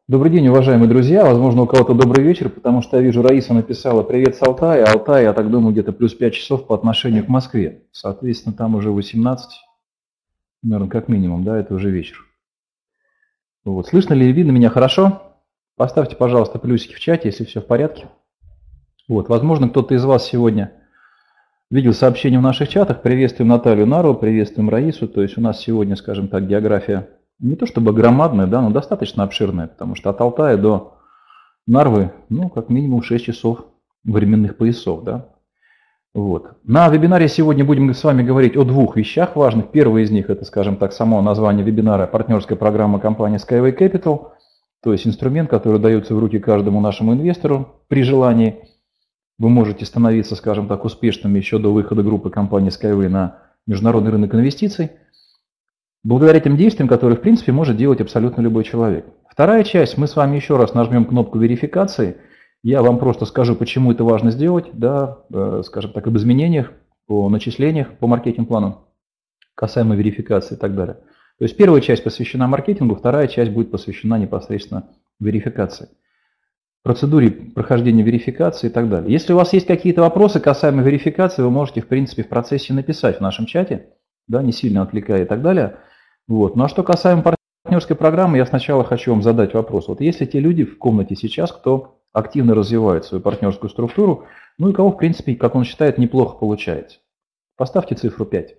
Добрый день, уважаемые друзья. Возможно, у кого-то добрый вечер, потому что я вижу, Раиса написала «Привет с Алтая». Алтай, я так думаю, где-то плюс 5 часов по отношению к Москве. Соответственно, там уже 18, наверное, как минимум, да, это уже вечер. Вот. Слышно ли и видно меня хорошо? Поставьте, пожалуйста, плюсики в чате, если все в порядке. Вот. Возможно, кто-то из вас сегодня видел сообщения в наших чатах. Приветствуем Наталью Нару, приветствуем Раису. То есть у нас сегодня, скажем так, география не то чтобы громадная, да, но достаточно обширная, потому что от Алтая до Нарвы, ну, как минимум 6 часов временных поясов, да. Вот. На вебинаре сегодня будем с вами говорить о двух вещах важных. Первый из них – это, скажем так, само название вебинара «Партнерская программа компании Skyway Capital», то есть инструмент, который дается в руки каждому нашему инвестору при желании. Вы можете становиться, скажем так, успешными еще до выхода группы компании Skyway на международный рынок инвестиций, благодаря тем действиям, которые, в принципе, может делать абсолютно любой человек. Вторая часть, мы с вами еще раз нажмем кнопку верификации. Я вам просто скажу, почему это важно сделать, да, скажем так, об изменениях, о начислениях по маркетинг-плану, касаемо верификации и так далее. То есть первая часть посвящена маркетингу, вторая часть будет посвящена непосредственно верификации, процедуре прохождения верификации и так далее. Если у вас есть какие-то вопросы касаемо верификации, вы можете, в принципе, в процессе написать в нашем чате, да, не сильно отвлекая и так далее. Вот. Ну а что касаемо партнерской программы, я сначала хочу вам задать вопрос. Вот если те люди в комнате сейчас, кто активно развивает свою партнерскую структуру, ну и кого, в принципе, как он считает, неплохо получается, поставьте цифру 5.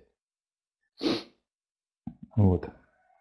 Вот.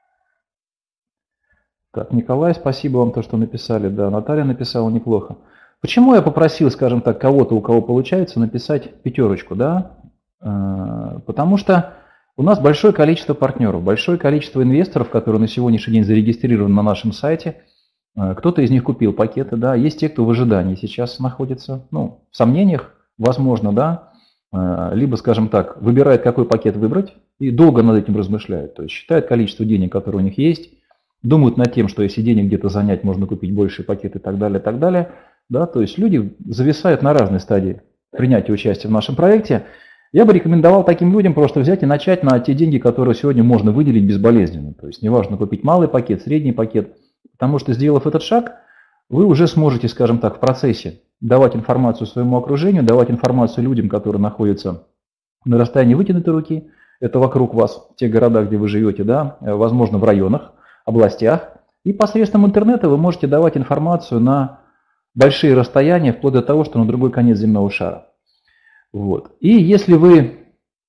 Так, Николай, спасибо вам то, что написали. Да, Наталья написала неплохо. Почему я попросил, скажем так, кого-то, у кого получается, написать 5, да? Потому что у нас большое количество партнеров, большое количество инвесторов, которые на сегодняшний день зарегистрированы на нашем сайте. Кто-то из них купил пакеты, да, есть те, кто в ожидании сейчас находится, ну, в сомнениях, возможно, да, либо, скажем так, выбирает, какой пакет выбрать, и долго над этим размышляет, то есть считает количество денег, которые у них есть, думают над тем, что если денег где-то занять, можно купить больший пакет и так далее, да, то есть люди зависают на разной стадии принятия участия в нашем проекте. Я бы рекомендовал таким людям просто взять и начать на те деньги, которые сегодня можно выделить безболезненно. То есть неважно купить малый пакет, средний пакет, потому что, сделав этот шаг, вы уже сможете, скажем так, в процессе давать информацию своему окружению, давать информацию людям, которые находятся на расстоянии вытянутой руки, это вокруг вас, в тех городах, где вы живете, да, возможно, в районах, областях. И посредством интернета вы можете давать информацию на большие расстояния, вплоть до того, что на другой конец земного шара. Вот. И если вы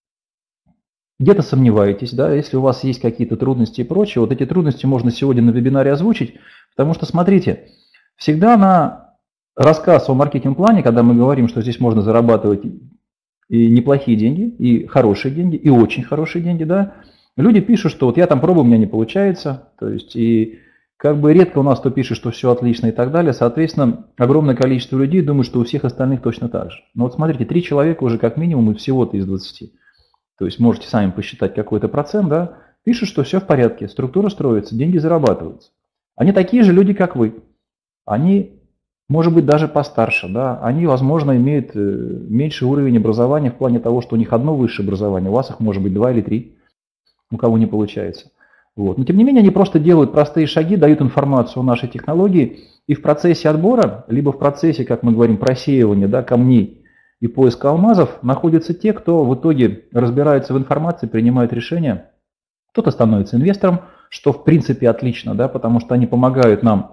где-то сомневаетесь, да, если у вас есть какие-то трудности и прочее, вот эти трудности можно сегодня на вебинаре озвучить, потому что, смотрите, всегда на рассказ о маркетинг-плане, когда мы говорим, что здесь можно зарабатывать и неплохие деньги, и хорошие деньги, и очень хорошие деньги, да, люди пишут, что вот я там пробую, у меня не получается, то есть и как бы редко у нас кто пишет, что все отлично и так далее. Соответственно, огромное количество людей думают, что у всех остальных точно так же. Но вот смотрите, 3 человека уже как минимум и всего-то из 20. То есть можете сами посчитать какой-то процент, да, пишут, что все в порядке, структура строится, деньги зарабатываются. Они такие же люди, как вы. Они, может быть, даже постарше, да, они, возможно, имеют меньший уровень образования в плане того, что у них одно высшее образование, у вас их может быть 2 или 3, у кого не получается. Вот. Но тем не менее они просто делают простые шаги, дают информацию о нашей технологии, и в процессе отбора, либо в процессе, как мы говорим, просеивания, да, камней и поиска алмазов находятся те, кто в итоге разбирается в информации, принимает решения. Кто-то становится инвестором, что в принципе отлично, да, потому что они помогают нам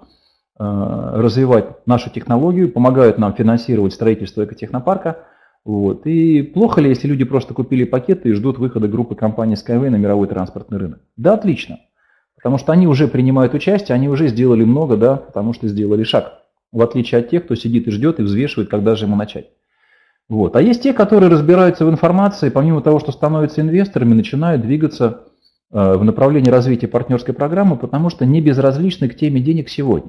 развивать нашу технологию, помогают нам финансировать строительство экотехнопарка. Вот. И плохо ли, если люди просто купили пакеты и ждут выхода группы компании Skyway на мировой транспортный рынок? Да, отлично. Потому что они уже принимают участие, они уже сделали много, да, потому что сделали шаг. В отличие от тех, кто сидит и ждет и взвешивает, когда же ему начать. Вот. А есть те, которые разбираются в информации, помимо того, что становятся инвесторами, начинают двигаться в направлении развития партнерской программы, потому что не безразличны к теме денег сегодня.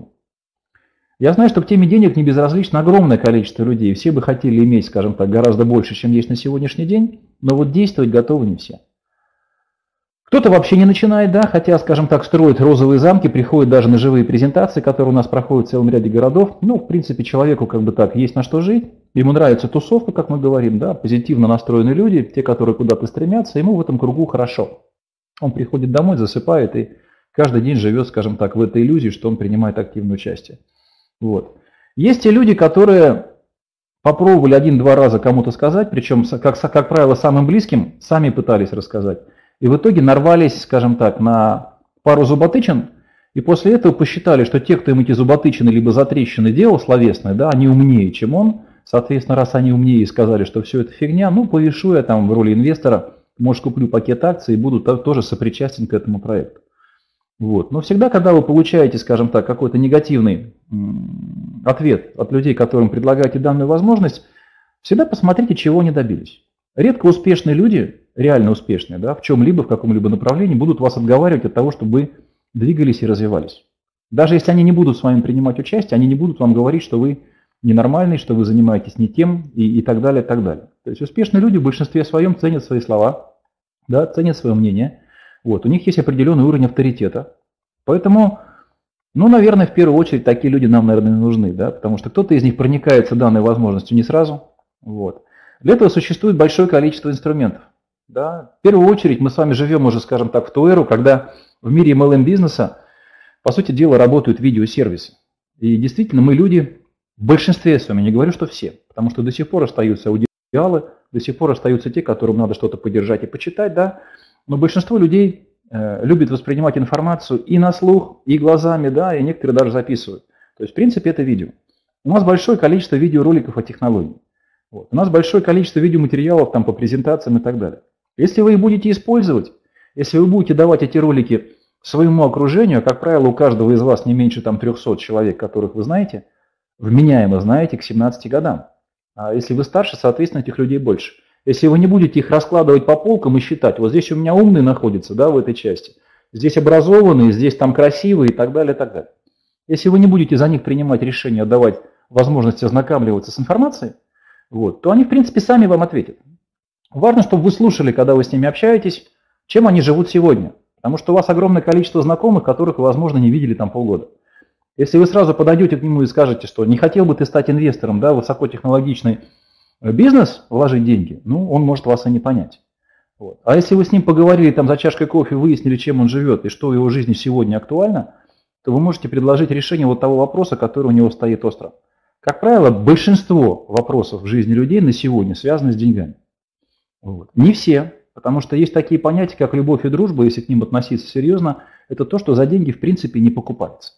Я знаю, что к теме денег не безразлично огромное количество людей. Все бы хотели иметь, скажем так, гораздо больше, чем есть на сегодняшний день, но вот действовать готовы не все. Кто-то вообще не начинает, да, хотя, скажем так, строит розовые замки, приходит даже на живые презентации, которые у нас проходят в целом ряде городов. Ну, в принципе, человеку как бы так, есть на что жить, ему нравится тусовка, как мы говорим, да, позитивно настроенные люди, те, которые куда-то стремятся, ему в этом кругу хорошо. Он приходит домой, засыпает и каждый день живет, скажем так, в этой иллюзии, что он принимает активное участие. Вот. Есть те люди, которые попробовали один-два раза кому-то сказать, причем, как правило, самым близким, сами пытались рассказать. И в итоге нарвались, скажем так, на пару зуботычин, и после этого посчитали, что те, кто им эти зуботычины либо затрещины делал словесные, да, они умнее, чем он. Соответственно, раз они умнее и сказали, что все это фигня, ну, повешу я там в роли инвестора, может, куплю пакет акций и буду тоже сопричастен к этому проекту. Вот. Но всегда, когда вы получаете, скажем так, какой-то негативный ответ от людей, которым предлагаете данную возможность, всегда посмотрите, чего они добились. Редко успешные люди, реально успешные, да, в чем-либо, в каком-либо направлении, будут вас отговаривать от того, чтобы вы двигались и развивались. Даже если они не будут с вами принимать участие, они не будут вам говорить, что вы ненормальный, что вы занимаетесь не тем и так далее, и так далее. То есть успешные люди в большинстве своем ценят свои слова, да, ценят свое мнение. Вот, у них есть определенный уровень авторитета. Поэтому, ну, наверное, в первую очередь такие люди нам, наверное, нужны, да, потому что кто-то из них проникается данной возможностью не сразу. Вот. Для этого существует большое количество инструментов. Да. В первую очередь мы с вами живем уже, скажем так, в ту эру, когда в мире MLM-бизнеса, по сути дела, работают видеосервисы. И действительно, мы люди, в большинстве с вами, не говорю, что все, потому что до сих пор остаются аудиалы, до сих пор остаются те, которым надо что-то поддержать и почитать, да, но большинство людей любят воспринимать информацию и на слух, и глазами, да, и некоторые даже записывают. То есть, в принципе, это видео. У нас большое количество видеороликов о технологии. Вот. У нас большое количество видеоматериалов там, по презентациям и так далее. Если вы их будете использовать, если вы будете давать эти ролики своему окружению, как правило, у каждого из вас не меньше там, 300 человек, которых вы знаете, вменяемо знаете к 17 годам. А если вы старше, соответственно, этих людей больше. Если вы не будете их раскладывать по полкам и считать, вот здесь у меня умные находятся, да, в этой части, здесь образованные, здесь там красивые и так далее, и так далее. Если вы не будете за них принимать решения, давать возможность ознакомливаться с информацией, вот, то они, в принципе, сами вам ответят. Важно, чтобы вы слушали, когда вы с ними общаетесь, чем они живут сегодня. Потому что у вас огромное количество знакомых, которых вы, возможно, не видели там полгода. Если вы сразу подойдете к нему и скажете, что не хотел бы ты стать инвестором, да, высокотехнологичный бизнес, вложить деньги, ну, он может вас и не понять. Вот. А если вы с ним поговорили там за чашкой кофе, выяснили, чем он живет и что в его жизни сегодня актуально, то вы можете предложить решение вот того вопроса, который у него стоит остро. Как правило, большинство вопросов в жизни людей на сегодня связаны с деньгами. Вот. Не все, потому что есть такие понятия, как любовь и дружба, если к ним относиться серьезно, это то, что за деньги в принципе не покупается.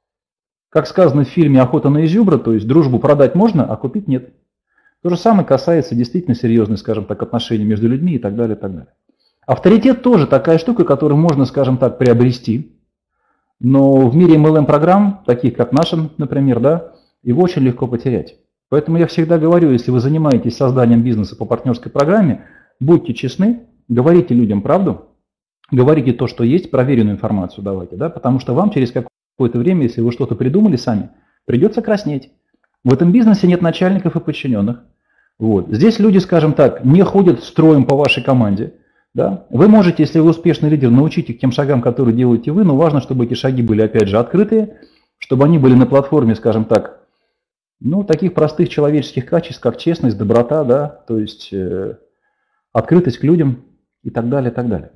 Как сказано в фильме «Охота на изюбра», то есть дружбу продать можно, а купить нет. То же самое касается действительно серьезных, скажем так, отношений между людьми и так далее, и так далее. Авторитет тоже такая штука, которую можно, скажем так, приобрести, но в мире MLM-программ, таких как наша, например, да, его очень легко потерять. Поэтому я всегда говорю, если вы занимаетесь созданием бизнеса по партнерской программе, будьте честны, говорите людям правду, говорите то, что есть, проверенную информацию давайте, да, потому что вам через какое-то время, если вы что-то придумали сами, придется краснеть. В этом бизнесе нет начальников и подчиненных. Вот. Здесь люди, скажем так, не ходят строем по вашей команде. Да? Вы можете, если вы успешный лидер, научить их тем шагам, которые делаете вы, но важно, чтобы эти шаги были, опять же, открытые, чтобы они были на платформе, скажем так, ну, таких простых человеческих качеств, как честность, доброта, да, то есть открытость к людям и так далее, и так далее.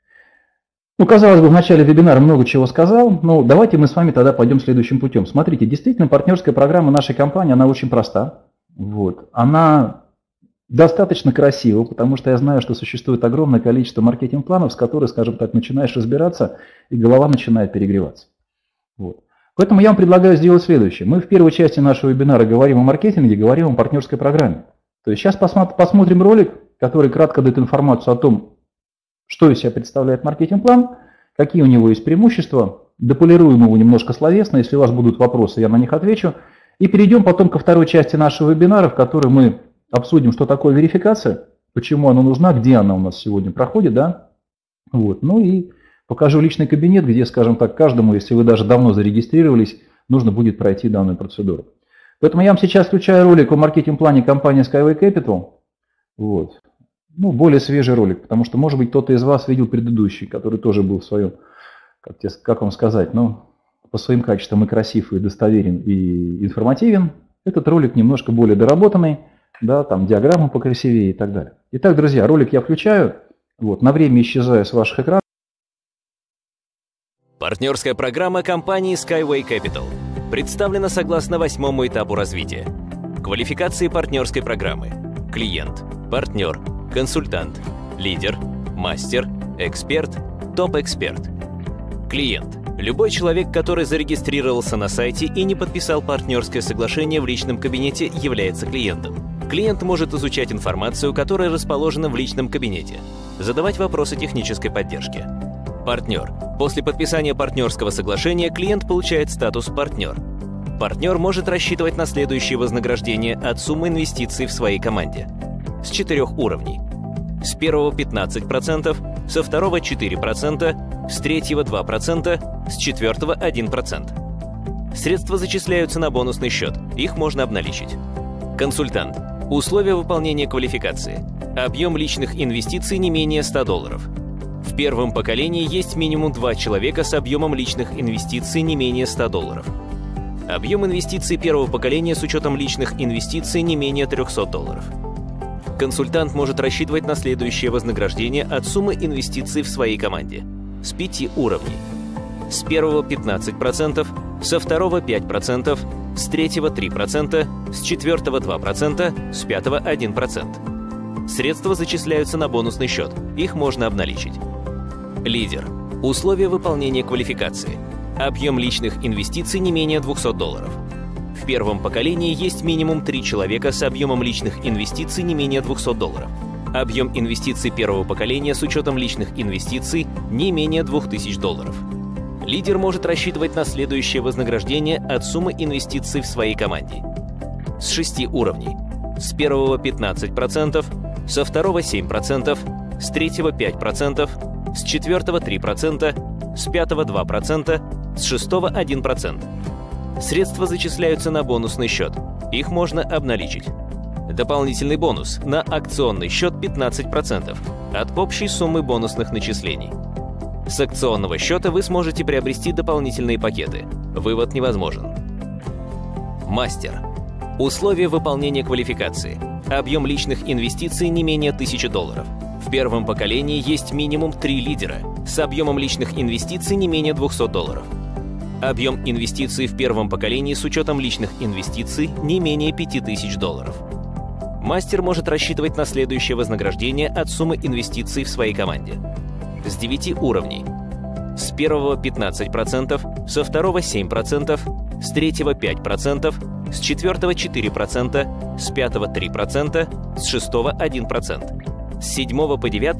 Ну, казалось бы, в начале вебинара много чего сказал, но давайте мы с вами тогда пойдем следующим путем. Смотрите, действительно, партнерская программа нашей компании, она очень проста. Вот. Она достаточно красива, потому что я знаю, что существует огромное количество маркетинг-планов, с которыми, скажем так, начинаешь разбираться, и голова начинает перегреваться. Вот. Поэтому я вам предлагаю сделать следующее. Мы в первой части нашего вебинара говорим о маркетинге, говорим о партнерской программе. То есть сейчас посмотрим ролик, который кратко дает информацию о том, что из себя представляет маркетинг-план, какие у него есть преимущества, дополируем его немножко словесно, если у вас будут вопросы, я на них отвечу, и перейдем потом ко второй части нашего вебинара, в которой мы обсудим, что такое верификация, почему она нужна, где она у нас сегодня проходит, да, вот, ну и покажу личный кабинет, где, скажем так, каждому, если вы даже давно зарегистрировались, нужно будет пройти данную процедуру. Поэтому я вам сейчас включаю ролик о маркетинг-плане компании Skyway Capital, вот. Ну, более свежий ролик, потому что, может быть, кто-то из вас видел предыдущий, который тоже был в своем, как вам сказать, ну, по своим качествам и красив, и достоверен, и информативен. Этот ролик немножко более доработанный, да, там диаграммы покрасивее и так далее. Итак, друзья, ролик я включаю, вот, на время исчезаю с ваших экранов. Партнерская программа компании Skyway Capital представлена согласно 8-му этапу развития. Квалификации партнерской программы: клиент, партнер, консультант, лидер, мастер, эксперт, топ-эксперт. Клиент – любой человек, который зарегистрировался на сайте и не подписал партнерское соглашение в личном кабинете, является клиентом. Клиент может изучать информацию, которая расположена в личном кабинете, задавать вопросы технической поддержки. Партнер. После подписания партнерского соглашения клиент получает статус «партнер». Партнер может рассчитывать на следующее вознаграждение от суммы инвестиций в своей команде. С 4 уровней. С первого 15%, со второго 4%, с третьего 2%, с четвертого 1%. Средства зачисляются на бонусный счет, их можно обналичить. Консультант. Условия выполнения квалификации. Объем личных инвестиций не менее $100. В первом поколении есть минимум 2 человека с объемом личных инвестиций не менее $100. Объем инвестиций первого поколения с учетом личных инвестиций не менее $300. Консультант может рассчитывать на следующее вознаграждение от суммы инвестиций в своей команде. С 5 уровней. С первого 15%, со второго 5%, с третьего 3%, с четвертого 2%, с пятого 1%. Средства зачисляются на бонусный счет, их можно обналичить. Лидер. Условия выполнения квалификации. Объем личных инвестиций не менее $200. В первом поколении есть минимум 3 человека с объемом личных инвестиций не менее $200. Объем инвестиций первого поколения с учетом личных инвестиций не менее $2000. Лидер может рассчитывать на следующее вознаграждение от суммы инвестиций в своей команде. С 6 уровней. С первого 15%, со второго 7%, с третьего 5%, с четвертого 3%, с пятого 2%, с шестого 1%. Средства зачисляются на бонусный счет, их можно обналичить. Дополнительный бонус на акционный счет 15% от общей суммы бонусных начислений. С акционного счета вы сможете приобрести дополнительные пакеты. Вывод невозможен. Мастер. Условия выполнения квалификации. Объем личных инвестиций не менее $1000. В первом поколении есть минимум 3 лидера с объемом личных инвестиций не менее $200. Объем инвестиций в первом поколении с учетом личных инвестиций не менее $5000. Мастер может рассчитывать на следующее вознаграждение от суммы инвестиций в своей команде. С 9 уровней. С первого 15%, со второго 7%, с третьего 5%, с четвертого 4%, с пятого 3%, с шестого 1%, с седьмого по 9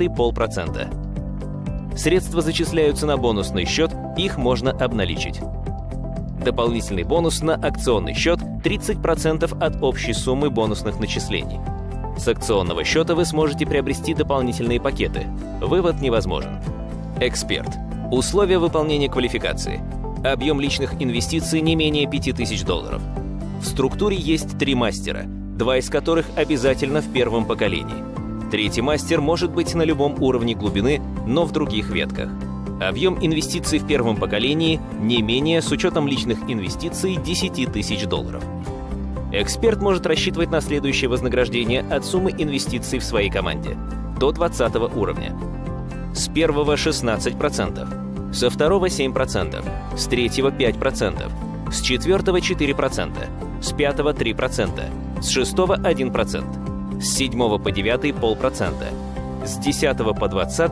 0,5%. Средства зачисляются на бонусный счет, их можно обналичить. Дополнительный бонус на акционный счет 30% от общей суммы бонусных начислений. С акционного счета вы сможете приобрести дополнительные пакеты. Вывод невозможен. Эксперт. Условия выполнения квалификации. Объем личных инвестиций не менее $5000. В структуре есть 3 мастера, 2 из которых обязательно в первом поколении. Третий мастер может быть на любом уровне глубины, но в других ветках. Объем инвестиций в первом поколении не менее, с учетом личных инвестиций, $10 000. Эксперт может рассчитывать на следующее вознаграждение от суммы инвестиций в своей команде до 20 уровня. С первого 16%, со второго 7%, с третьего 5%, с четвертого 4%, с пятого 3%, с шестого 1%, с седьмого по 9 0,5%, с 10 по 20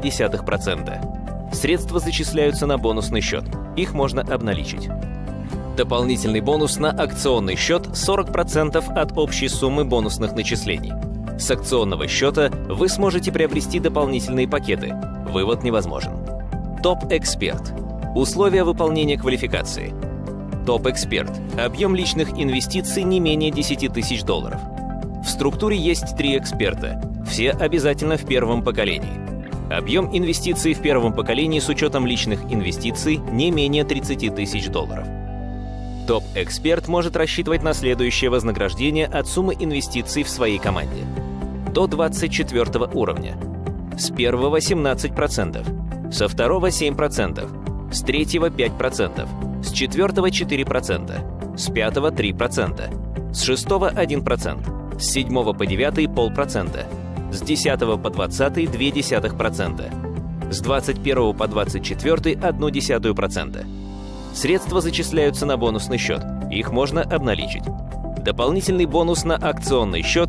0,2%. Средства зачисляются на бонусный счет, их можно обналичить. Дополнительный бонус на акционный счет 40% от общей суммы бонусных начислений. С акционного счета вы сможете приобрести дополнительные пакеты. Вывод невозможен. Топ-эксперт. Условия выполнения квалификации. Топ-эксперт. Объем личных инвестиций не менее $10 000. В структуре есть 3 эксперта. Все обязательно в первом поколении. Объем инвестиций в первом поколении с учетом личных инвестиций не менее $30 000. Топ-эксперт может рассчитывать на следующее вознаграждение от суммы инвестиций в своей команде. До 24 уровня. С первого 17%, со второго 7%, с третьего 5%, с четвертого 4%, с пятого 3%, с шестого 1%, с седьмого по 9 0,5%, с 10 по 20 0,2%. с 21 по 24 0,1%. Средства зачисляются на бонусный счет, их можно обналичить. Дополнительный бонус на акционный счет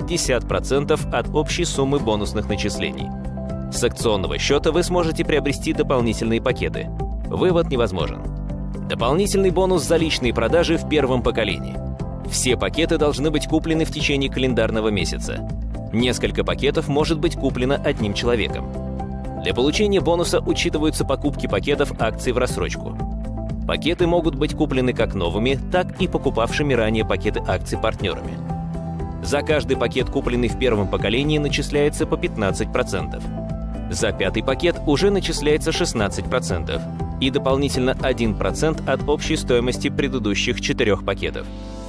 50% от общей суммы бонусных начислений. С акционного счета вы сможете приобрести дополнительные пакеты. Вывод невозможен. Дополнительный бонус за личные продажи в первом поколении. Все пакеты должны быть куплены в течение календарного месяца. Несколько пакетов может быть куплено одним человеком. Для получения бонуса учитываются покупки пакетов акций в рассрочку. Пакеты могут быть куплены как новыми, так и покупавшими ранее пакеты акций партнерами. За каждый пакет, купленный в первом поколении, начисляется по 15%. За пятый пакет уже начисляется 16% и дополнительно 1% от общей стоимости предыдущих 4 пакетов.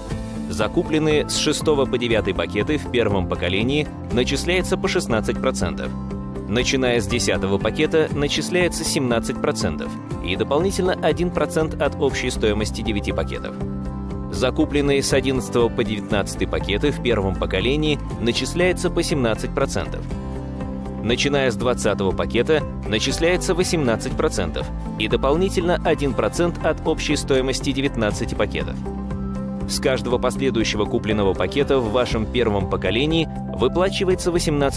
Закупленные с 6 по 9 пакеты в первом поколении начисляется по 16%. Начиная с 10 пакета начисляется 17% и дополнительно 1% от общей стоимости 9 пакетов. Закупленные с 11 по 19 пакеты в первом поколении начисляется по 17%. Начиная с 20 пакета начисляется 18% и дополнительно 1% от общей стоимости 19 пакетов. С каждого последующего купленного пакета в вашем первом поколении выплачивается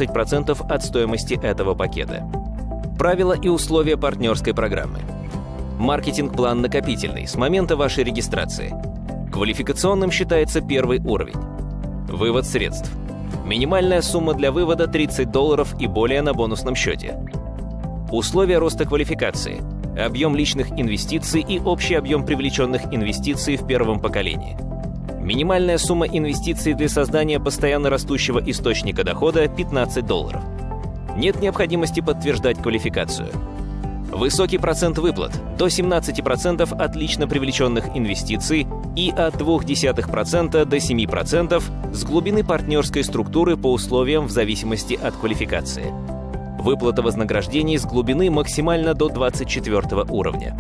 18% от стоимости этого пакета. Правила и условия партнерской программы. Маркетинг-план накопительный с момента вашей регистрации. Квалификационным считается первый уровень. Вывод средств. Минимальная сумма для вывода $30 и более на бонусном счете. Условия роста квалификации. Объем личных инвестиций и общий объем привлеченных инвестиций в первом поколении. Минимальная сумма инвестиций для создания постоянно растущего источника дохода – $15. Нет необходимости подтверждать квалификацию. Высокий процент выплат – до 17% от лично привлеченных инвестиций и от 0,2% до 7% с глубины партнерской структуры по условиям в зависимости от квалификации. Выплата вознаграждений с глубины максимально до 24 уровня.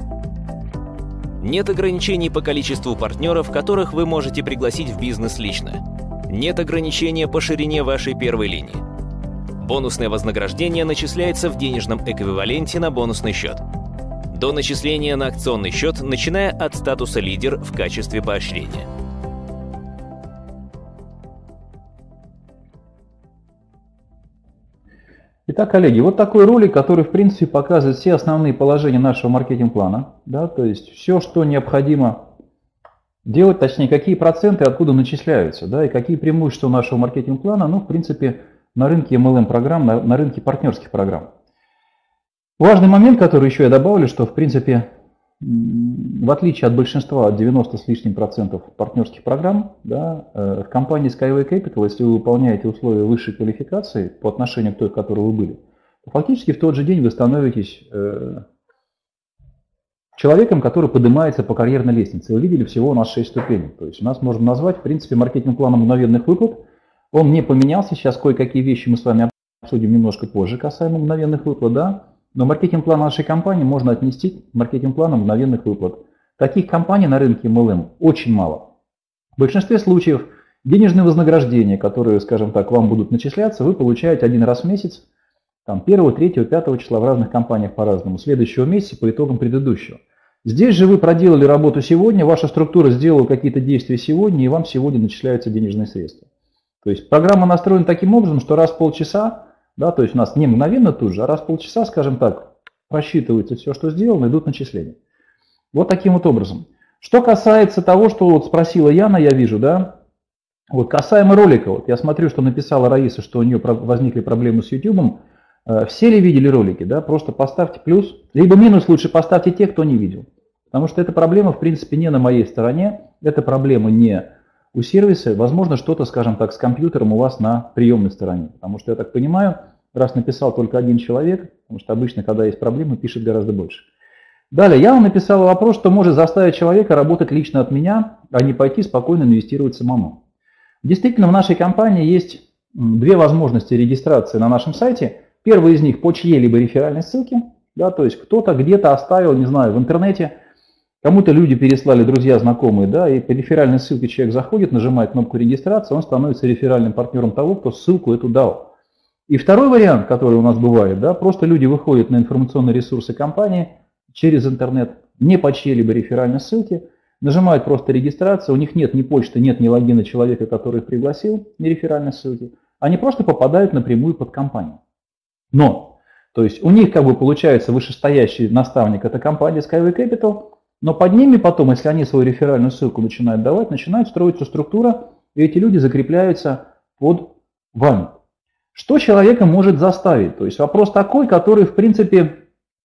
Нет ограничений по количеству партнеров, которых вы можете пригласить в бизнес лично. Нет ограничения по ширине вашей первой линии. Бонусное вознаграждение начисляется в денежном эквиваленте на бонусный счет. До начисления на акционный счет, начиная от статуса лидер в качестве поощрения. Итак, коллеги, вот такой ролик, который, в принципе, показывает все основные положения нашего маркетинг-плана. Да, то есть все, что необходимо делать, точнее, какие проценты откуда начисляются, да, и какие преимущества нашего маркетинг-плана, ну, в принципе, на рынке MLM-программ, на рынке партнерских программ. Важный момент, который еще я добавлю, что, в принципе, в отличие от большинства, от 90 с лишним процентов партнерских программ, да, в компании Skyway Capital, если вы выполняете условия высшей квалификации по отношению к той, в которой вы были, то фактически в тот же день вы становитесь человеком, который поднимается по карьерной лестнице. Вы видели, всего у нас 6 ступеней. То есть у нас можно назвать, в принципе, маркетинг-планом мгновенных выплат. Он не поменялся. Сейчас кое-какие вещи мы с вами обсудим немножко позже, касаемо мгновенных выплат, да. Но маркетинг-план нашей компании можно отнести к маркетинг-плану мгновенных выплат. Таких компаний на рынке MLM очень мало. В большинстве случаев денежные вознаграждения, которые, скажем так, вам будут начисляться, вы получаете один раз в месяц, там, 1, 3, 5 числа в разных компаниях по-разному, следующего месяца по итогам предыдущего. Здесь же вы проделали работу сегодня, ваша структура сделала какие-то действия сегодня, и вам сегодня начисляются денежные средства. То есть программа настроена таким образом, что раз в полчаса, да, то есть у нас не мгновенно тут же, а раз в полчаса, скажем так, просчитывается все, что сделано, идут начисления. Вот таким вот образом. Что касается того, что вот спросила Яна, я вижу, да, вот касаемо ролика, вот я смотрю, что написала Раиса, что у нее возникли проблемы с YouTube. Все ли видели ролики, да, просто поставьте плюс, либо минус, лучше поставьте те, кто не видел. Потому что эта проблема, в принципе, не на моей стороне, эта проблема не у сервиса, возможно, что-то, скажем так, с компьютером у вас на приемной стороне. Потому что, я так понимаю, раз написал только один человек, потому что обычно, когда есть проблемы, пишет гораздо больше. Далее, я вам написал вопрос, что может заставить человека работать лично от меня, а не пойти спокойно инвестировать самому. Действительно, в нашей компании есть две возможности регистрации на нашем сайте. Первая из них по чьей-либо реферальной ссылке, да, то есть кто-то где-то оставил, не знаю, в интернете, кому-то люди переслали, друзья, знакомые, да, и по реферальной ссылке человек заходит, нажимает кнопку регистрации, он становится реферальным партнером того, кто ссылку эту дал. И второй вариант, который у нас бывает, да, просто люди выходят на информационные ресурсы компании через интернет, не по чьей-либо реферальной ссылке, нажимают просто регистрацию, у них нет ни почты, нет ни логина человека, который их пригласил, ни реферальной ссылки, они просто попадают напрямую под компанию. Но, то есть у них как бы получается вышестоящий наставник, это компания Skyway Capital, но под ними потом, если они свою реферальную ссылку начинают давать, начинает строиться структура, и эти люди закрепляются под вами. Что человека может заставить? То есть вопрос такой, который в принципе,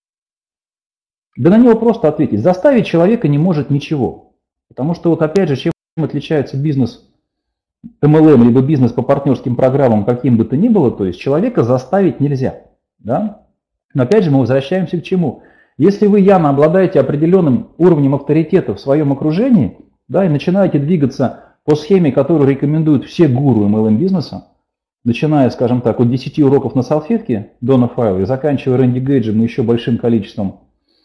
да на него просто ответить. Заставить человека не может ничего. Потому что вот опять же, чем отличается бизнес MLM, либо бизнес по партнерским программам, каким бы то ни было, то есть человека заставить нельзя. Да? Но опять же мы возвращаемся к чему? Если вы явно обладаете определенным уровнем авторитета в своем окружении, да, и начинаете двигаться по схеме, которую рекомендуют все гуру MLM бизнеса, начиная, скажем так, от 10 уроков на салфетке Дона Файла и заканчивая Рэнди Гейджем и еще большим количеством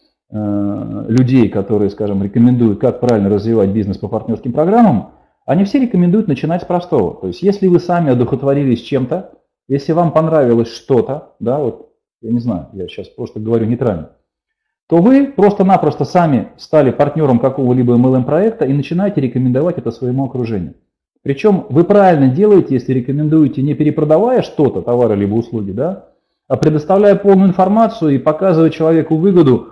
людей, которые, скажем, рекомендуют, как правильно развивать бизнес по партнерским программам, они все рекомендуют начинать с простого. То есть, если вы сами одухотворились чем-то, если вам понравилось что-то, да, вот, я не знаю, я сейчас просто говорю нейтрально, то вы просто-напросто сами стали партнером какого-либо MLM-проекта и начинаете рекомендовать это своему окружению. Причем вы правильно делаете, если рекомендуете, не перепродавая что-то, товары либо услуги, да, а предоставляя полную информацию и показывая человеку выгоду,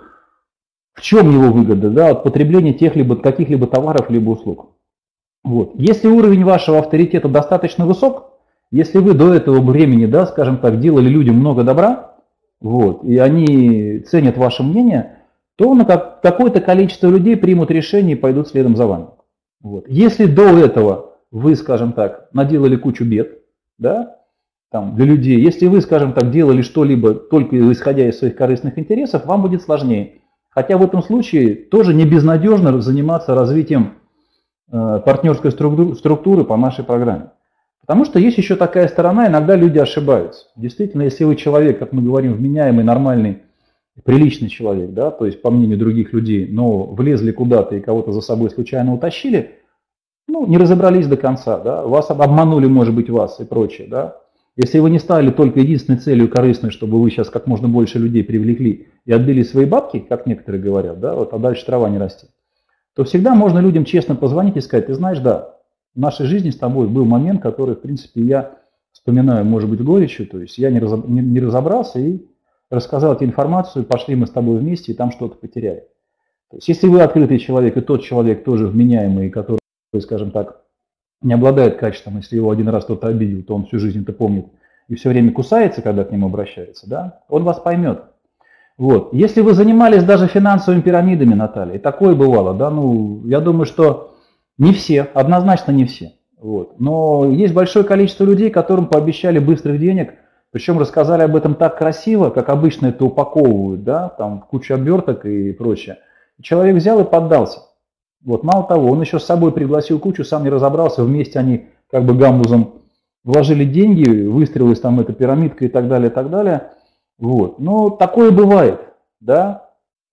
в чем его выгода, да, от потребления каких-либо товаров либо услуг. Вот. Если уровень вашего авторитета достаточно высок, если вы до этого времени, да, скажем так, делали людям много добра, вот, и они ценят ваше мнение, то какое-то количество людей примут решение и пойдут следом за вами. Вот. Если до этого вы, скажем так, наделали кучу бед, да, там, для людей, если вы, скажем так, делали что-либо только исходя из своих корыстных интересов, вам будет сложнее. Хотя в этом случае тоже не безнадежно заниматься развитием партнерской структуры по нашей программе. Потому что есть еще такая сторона, иногда люди ошибаются. Действительно, если вы человек, как мы говорим, вменяемый, нормальный, приличный человек, да, то есть по мнению других людей, но влезли куда-то и кого-то за собой случайно утащили, ну, не разобрались до конца, да, вас обманули, может быть, вас и прочее, да. Если вы не стали только единственной целью корыстной, чтобы вы сейчас как можно больше людей привлекли и отбили свои бабки, как некоторые говорят, да, вот, а дальше трава не растет, то всегда можно людям честно позвонить и сказать: ты знаешь, да, в нашей жизни с тобой был момент, который, в принципе, я вспоминаю, может быть, горечью, то есть я не разобрался и рассказал эту информацию, пошли мы с тобой вместе и там что-то потеряли. То есть если вы открытый человек и тот человек тоже вменяемый, который, скажем так, не обладает качеством, если его один раз кто-то обидел, то он всю жизнь это помнит и все время кусается, когда к нему обращается, да, он вас поймет. Вот. Если вы занимались даже финансовыми пирамидами, Наталья, и такое бывало, да, ну, я думаю, что не все, однозначно не все. Вот. Но есть большое количество людей, которым пообещали быстрых денег, причем рассказали об этом так красиво, как обычно это упаковывают, да, там куча оберток и прочее. Человек взял и поддался. Вот, мало того, он еще с собой пригласил кучу, сам не разобрался, вместе они как бы гамбузом вложили деньги, выстроилась там эта пирамидка и так далее, и так далее. Вот. Но такое бывает, да.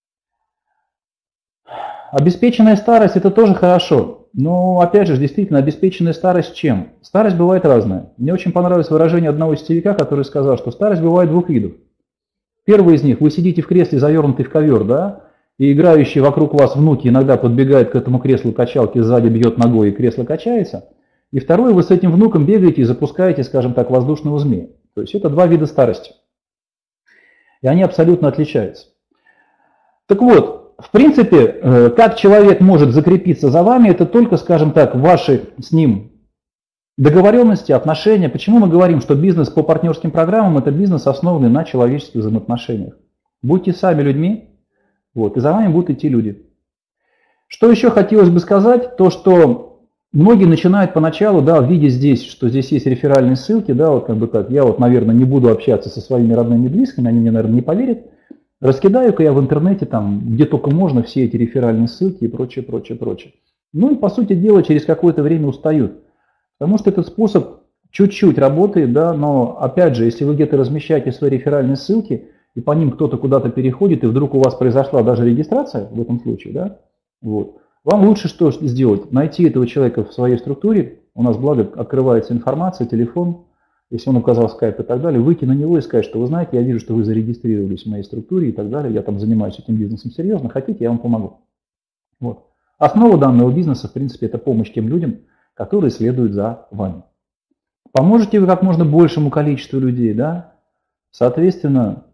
Обеспеченная старость – это тоже хорошо, но опять же, действительно, обеспеченная старость чем? Старость бывает разная. Мне очень понравилось выражение одного сетевика, который сказал, что старость бывает двух видов. Первый из них – вы сидите в кресле, завернутый в ковер, да, и играющие вокруг вас внуки иногда подбегают к этому креслу качалки, сзади бьет ногой, и кресло качается. И второй, вы с этим внуком бегаете и запускаете, скажем так, воздушного змея. То есть это два вида старости. И они абсолютно отличаются. Так вот, в принципе, как человек может закрепиться за вами, это только, скажем так, ваши с ним договоренности, отношения. Почему мы говорим, что бизнес по партнерским программам – это бизнес, основанный на человеческих взаимоотношениях? Будьте сами людьми. Вот, и за вами будут идти люди. Что еще хотелось бы сказать, то что многие начинают поначалу, да, видя здесь, что здесь есть реферальные ссылки, да, вот как бы так, я вот, наверное, не буду общаться со своими родными и близкими, они мне, наверное, не поверят, раскидаю-ка я в интернете, там, где только можно, все эти реферальные ссылки и прочее, прочее, прочее. Ну и, по сути дела, через какое-то время устают, потому что этот способ чуть-чуть работает, да, но, опять же, если вы где-то размещаете свои реферальные ссылки, и по ним кто-то куда-то переходит, и вдруг у вас произошла даже регистрация в этом случае, да, вот, вам лучше что сделать? Найти этого человека в своей структуре, у нас, благо, открывается информация, телефон, если он указал скайп и так далее, выйти на него и сказать, что вы знаете, я вижу, что вы зарегистрировались в моей структуре и так далее, я там занимаюсь этим бизнесом серьезно, хотите, я вам помогу. Вот. Основа данного бизнеса, в принципе, это помощь тем людям, которые следуют за вами. Поможете вы как можно большему количеству людей, да? Соответственно,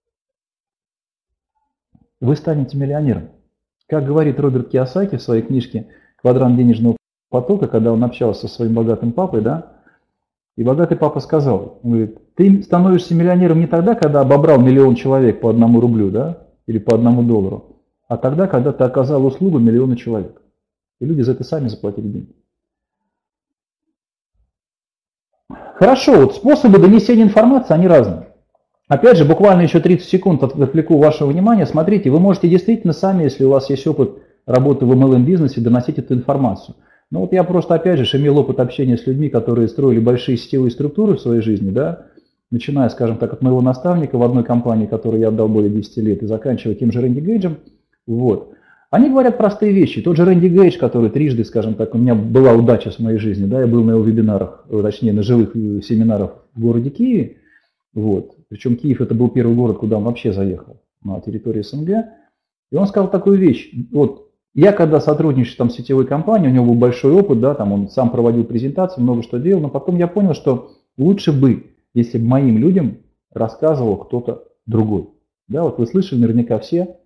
вы станете миллионером. Как говорит Роберт Кийосаки в своей книжке «Квадрант денежного потока», когда он общался со своим богатым папой, да, и богатый папа сказал, он говорит, ты становишься миллионером не тогда, когда обобрал 1 000 000 человек по 1 рублю, да, или по 1 доллару, а тогда, когда ты оказал услугу 1 000 000 человек. И люди за это сами заплатили деньги. Хорошо, вот способы донесения информации, они разные. Опять же, буквально еще 30 секунд отвлеку ваше внимание. Смотрите, вы можете действительно сами, если у вас есть опыт работы в MLM-бизнесе, доносить эту информацию. Но вот я просто, опять же, имел опыт общения с людьми, которые строили большие сетевые структуры в своей жизни, да, начиная, скажем так, от моего наставника в одной компании, которой я отдал более 10 лет, и заканчивая тем же Рэнди Гейджем. Вот. Они говорят простые вещи. Тот же Рэнди Гейдж, который трижды, скажем так, у меня была удача в моей жизни, да, я был на его вебинарах, точнее, на живых семинарах в городе Киеве. Вот. Причем Киев это был первый город, куда он вообще заехал, на территории СНГ. И он сказал такую вещь. Вот, я когда сотрудничал там с сетевой компанией, у него был большой опыт, да, там он сам проводил презентации, много что делал, но потом я понял, что лучше бы, если бы моим людям рассказывал кто-то другой. Да, вот вы слышали наверняка все,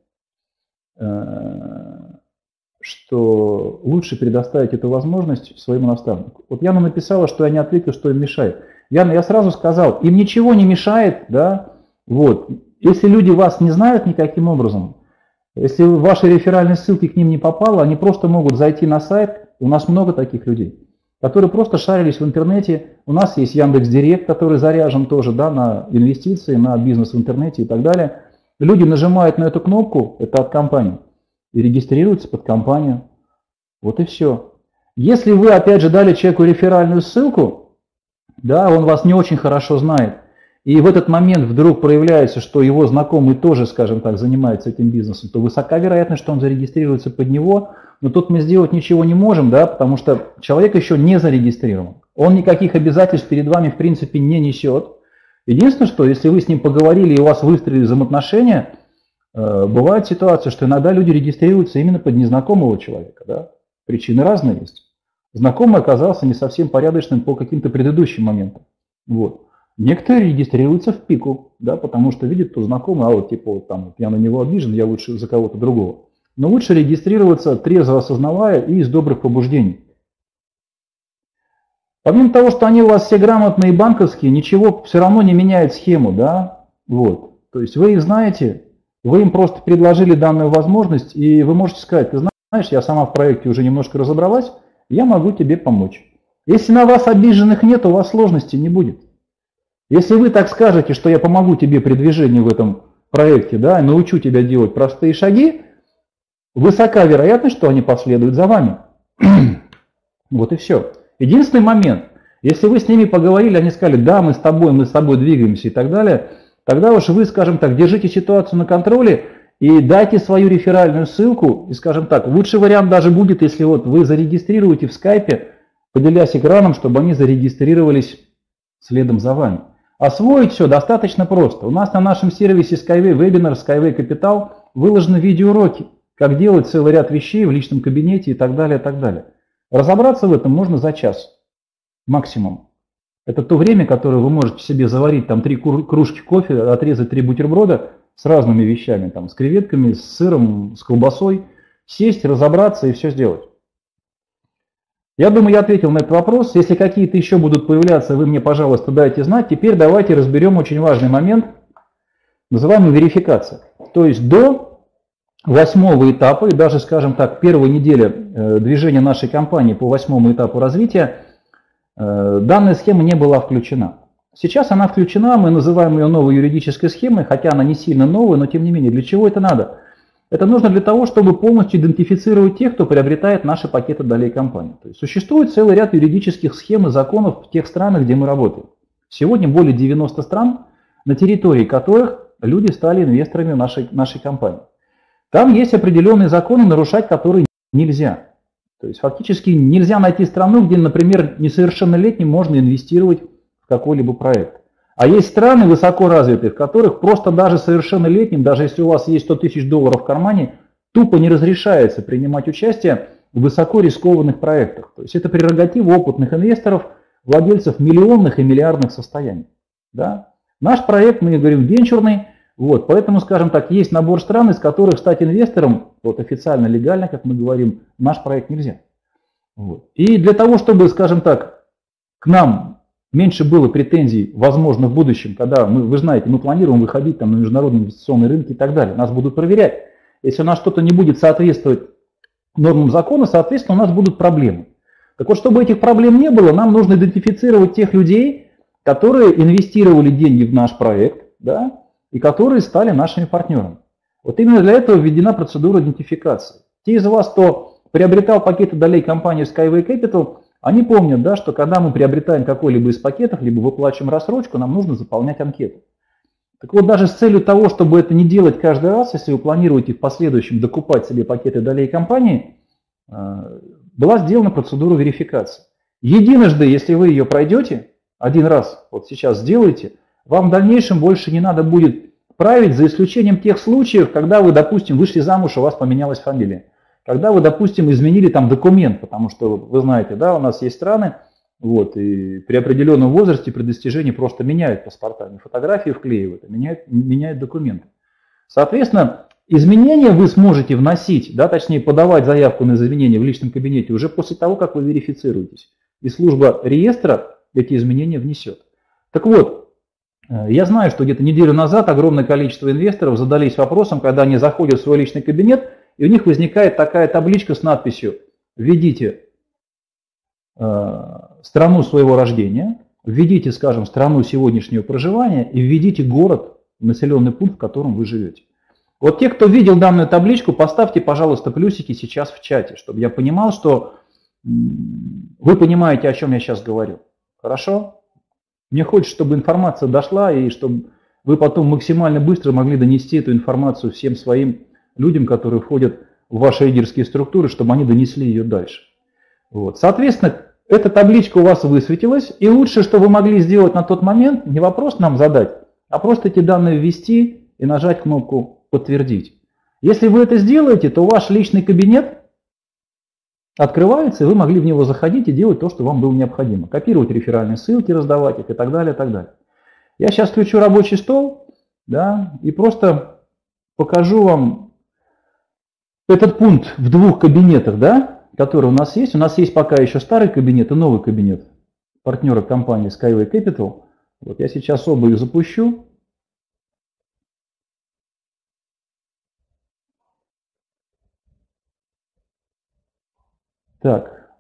что лучше предоставить эту возможность своему наставнику. Вот Яна написала, что я не ответил, что им мешает. Яна, я сразу сказал, им ничего не мешает, да, вот. Если люди вас не знают никаким образом, если ваши реферальные ссылки к ним не попало, они просто могут зайти на сайт, у нас много таких людей, которые просто шарились в интернете, у нас есть Яндекс.Директ, который заряжен тоже, да, на инвестиции, на бизнес в интернете и так далее. Люди нажимают на эту кнопку, это от компании, и регистрируются под компанию. Вот и все. Если вы, опять же, дали человеку реферальную ссылку, да, он вас не очень хорошо знает, и в этот момент вдруг проявляется, что его знакомый тоже, скажем так, занимается этим бизнесом, то высока вероятность, что он зарегистрируется под него, но тут мы сделать ничего не можем, да, потому что человек еще не зарегистрирован. Он никаких обязательств перед вами, в принципе, не несет. Единственное, что если вы с ним поговорили и у вас выстроили взаимоотношения, бывает ситуация, что иногда люди регистрируются именно под незнакомого человека. Да? Причины разные есть. Знакомый оказался не совсем порядочным по каким-то предыдущим моментам. Вот. Некоторые регистрируются в пику, да, потому что видят, что знакомый, а вот типа вот, там, я на него обижен, я лучше за кого-то другого. Но лучше регистрироваться, трезво осознавая и из добрых побуждений. Помимо того, что они у вас все грамотные и банковские, ничего все равно не меняет схему, да, вот. То есть вы их знаете, вы им просто предложили данную возможность, и вы можете сказать, ты знаешь, я сама в проекте уже немножко разобралась, я могу тебе помочь. Если на вас обиженных нет, у вас сложностей не будет. Если вы так скажете, что я помогу тебе при движении в этом проекте, да, и научу тебя делать простые шаги, высока вероятность, что они последуют за вами. Вот и все. Единственный момент, если вы с ними поговорили, они сказали, да, мы с тобой двигаемся и так далее, тогда уж вы, скажем так, держите ситуацию на контроле и дайте свою реферальную ссылку. И, скажем так, лучший вариант даже будет, если вот вы зарегистрируете в скайпе, поделясь экраном, чтобы они зарегистрировались следом за вами. Освоить все достаточно просто. У нас на нашем сервисе Skyway Webinar, Skyway Capital выложены видеоуроки, как делать целый ряд вещей в личном кабинете и так далее, и так далее. Разобраться в этом можно за час максимум. Это то время, которое вы можете себе заварить, там 3 кружки кофе, отрезать 3 бутерброда с разными вещами, там, с креветками, с сыром, с колбасой, сесть, разобраться и все сделать. Я думаю, я ответил на этот вопрос. Если какие-то еще будут появляться, вы мне, пожалуйста, дайте знать. Теперь давайте разберем очень важный момент, называемый верификация. То есть до 8-го этапа, и даже, скажем так, первой недели движения нашей компании по 8-му этапу развития, данная схема не была включена. Сейчас она включена, мы называем ее новой юридической схемой, хотя она не сильно новая, но тем не менее, для чего это надо? Это нужно для того, чтобы полностью идентифицировать тех, кто приобретает наши пакеты долей компании. То есть существует целый ряд юридических схем и законов в тех странах, где мы работаем. Сегодня более 90 стран, на территории которых люди стали инвесторами нашей компании. Там есть определенные законы, нарушать которые нельзя. То есть фактически нельзя найти страну, где, например, несовершеннолетним можно инвестировать в какой-либо проект. А есть страны высоко развитые, в которых просто даже совершеннолетним, даже если у вас есть 100 тысяч долларов в кармане, тупо не разрешается принимать участие в высоко рискованных проектах. То есть это прерогатива опытных инвесторов, владельцев миллионных и миллиардных состояний. Да? Наш проект, мы говорим, венчурный, вот, поэтому, скажем так, есть набор стран, из которых стать инвестором, вот официально, легально, как мы говорим, наш проект нельзя. Вот. И для того, чтобы, скажем так, к нам меньше было претензий, возможно, в будущем, когда, вы знаете, мы планируем выходить там на международные инвестиционные рынки и так далее, нас будут проверять. Если у нас что-то не будет соответствовать нормам закона, соответственно, у нас будут проблемы. Так вот, чтобы этих проблем не было, нам нужно идентифицировать тех людей, которые инвестировали деньги в наш проект, да, и которые стали нашими партнерами. Вот именно для этого введена процедура идентификации. Те из вас, кто приобретал пакеты долей компании Skyway Capital, они помнят, да, что когда мы приобретаем какой-либо из пакетов, либо выплачиваем рассрочку, нам нужно заполнять анкету. Так вот, даже с целью того, чтобы это не делать каждый раз, если вы планируете в последующем докупать себе пакеты долей компании, была сделана процедура верификации. Единожды, если вы ее пройдете, один раз вот сейчас сделаете, вам в дальнейшем больше не надо будет править, за исключением тех случаев, когда вы, допустим, вышли замуж, у вас поменялась фамилия. Когда вы, допустим, изменили там документ, потому что, вы знаете, да, у нас есть страны, вот, и при определенном возрасте, при достижении просто меняют паспорта, не фотографии вклеивают, а меняют документы. Соответственно, изменения вы сможете вносить, да, точнее подавать заявку на изменения в личном кабинете уже после того, как вы верифицируетесь. И служба реестра эти изменения внесет. Так вот, я знаю, что где-то неделю назад огромное количество инвесторов задались вопросом, когда они заходят в свой личный кабинет, и у них возникает такая табличка с надписью «Введите страну своего рождения, введите, скажем, страну сегодняшнего проживания и введите город, населенный пункт, в котором вы живете». Вот те, кто видел данную табличку, поставьте, пожалуйста, плюсики сейчас в чате, чтобы я понимал, что вы понимаете, о чем я сейчас говорю. Хорошо? Мне хочется, чтобы информация дошла и чтобы вы потом максимально быстро могли донести эту информацию всем своим людям, которые входят в ваши лидерские структуры, чтобы они донесли ее дальше. Вот. Соответственно, эта табличка у вас высветилась, и лучшее, что вы могли сделать на тот момент, не вопрос нам задать, а просто эти данные ввести и нажать кнопку «Подтвердить». Если вы это сделаете, то ваш личный кабинет открывается, и вы могли в него заходить и делать то, что вам было необходимо. Копировать реферальные ссылки, раздавать их и так далее, и так далее. Я сейчас включу рабочий стол, да, и просто покажу вам этот пункт в двух кабинетах, да, которые у нас есть. У нас есть пока еще старый кабинет и новый кабинет партнера компании Skyway Capital. Вот я сейчас оба их запущу. Так.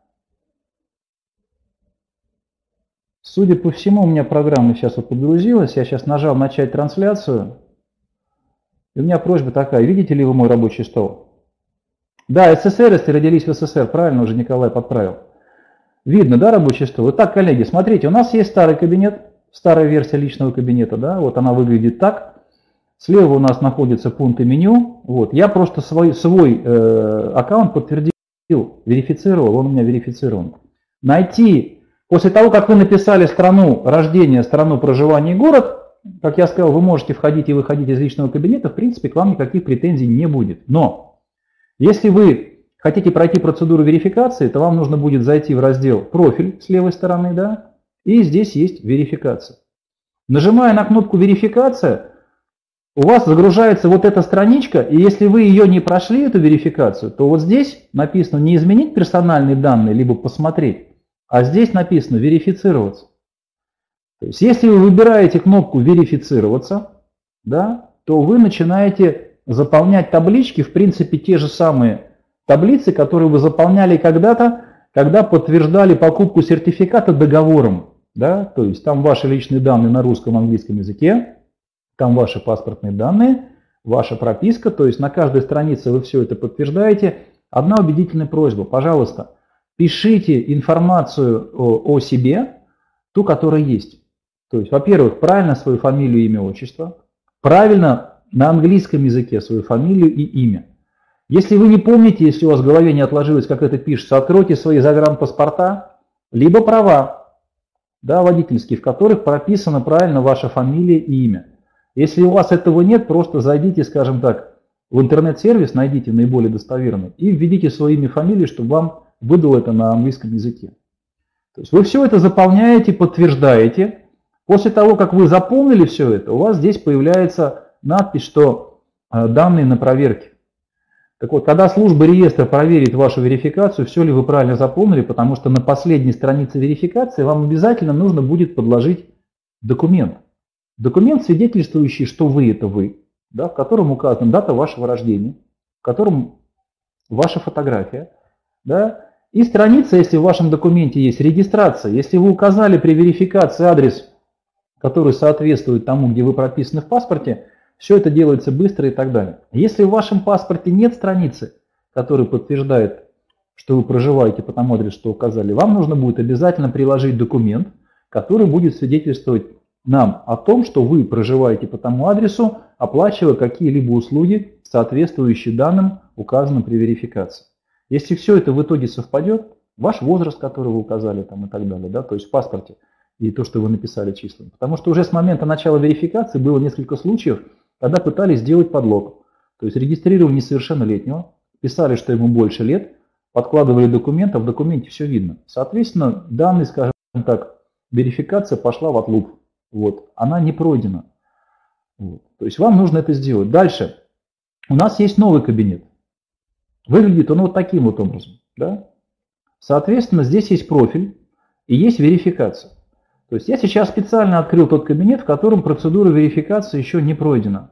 Судя по всему, у меня программа сейчас вот подгрузилась. Я сейчас нажал «Начать трансляцию». И у меня просьба такая. Видите ли вы мой рабочий стол? Да, СССР, если родились в СССР, правильно уже Николай подправил. Видно, да, рабочий стол? Итак, коллеги, смотрите, у нас есть старый кабинет, старая версия личного кабинета, да, вот она выглядит так. Слева у нас находится пункт и меню. Вот, я просто свой аккаунт подтвердил, верифицировал, он у меня верифицирован. Найти, после того, как вы написали страну рождения, страну проживания и город, как я сказал, вы можете входить и выходить из личного кабинета, в принципе, к вам никаких претензий не будет. Но если вы хотите пройти процедуру верификации, то вам нужно будет зайти в раздел «Профиль» с левой стороны, да, и здесь есть «Верификация». Нажимая на кнопку «Верификация», у вас загружается вот эта страничка, и если вы ее не прошли, эту верификацию, то вот здесь написано не изменить персональные данные, либо посмотреть, а здесь написано верифицироваться. То есть если вы выбираете кнопку верифицироваться, да, то вы начинаете заполнять таблички, в принципе те же самые таблицы, которые вы заполняли когда-то, когда подтверждали покупку сертификата договором. Да, то есть там ваши личные данные на русском и английском языке, там ваши паспортные данные, ваша прописка, то есть на каждой странице вы все это подтверждаете. Одна убедительная просьба, пожалуйста, пишите информацию о себе, ту, которая есть. То есть, во-первых, правильно свою фамилию, имя, отчество, правильно на английском языке свою фамилию и имя. Если вы не помните, если у вас в голове не отложилось, как это пишется, откройте свои загранпаспорта, либо права. да, водительские, в которых прописана правильно ваша фамилия и имя. Если у вас этого нет, просто зайдите, скажем так, в интернет-сервис, найдите наиболее достоверный и введите свое имя и фамилию, чтобы вам выдало это на английском языке. То есть вы все это заполняете, подтверждаете. После того, как вы заполнили все это, у вас здесь появляется надпись, что данные на проверке. Так вот, когда служба реестра проверит вашу верификацию, все ли вы правильно заполнили, потому что на последней странице верификации вам обязательно нужно будет подложить документ. Документ, свидетельствующий, что вы – это вы, да, в котором указана дата вашего рождения, в котором ваша фотография, да, и страница, если в вашем документе есть регистрация. Если вы указали при верификации адрес, который соответствует тому, где вы прописаны в паспорте, все это делается быстро и так далее. Если в вашем паспорте нет страницы, которая подтверждает, что вы проживаете по тому адресу, что указали, вам нужно будет обязательно приложить документ, который будет свидетельствовать нам о том, что вы проживаете по тому адресу, оплачивая какие-либо услуги, соответствующие данным, указанным при верификации. Если все это в итоге совпадет, ваш возраст, который вы указали там, и так далее, да, то есть в паспорте, и то, что вы написали числами. Потому что уже с момента начала верификации было несколько случаев, когда пытались сделать подлог. То есть регистрировали несовершеннолетнего, писали, что ему больше лет, подкладывали документ, а в документе все видно. Соответственно, данный, скажем так, верификация пошла в отлуп. Вот, она не пройдена. Вот. То есть вам нужно это сделать. Дальше. У нас есть новый кабинет. Выглядит он вот таким вот образом. Да? Соответственно, здесь есть профиль и есть верификация. То есть я сейчас специально открыл тот кабинет, в котором процедура верификации еще не пройдена.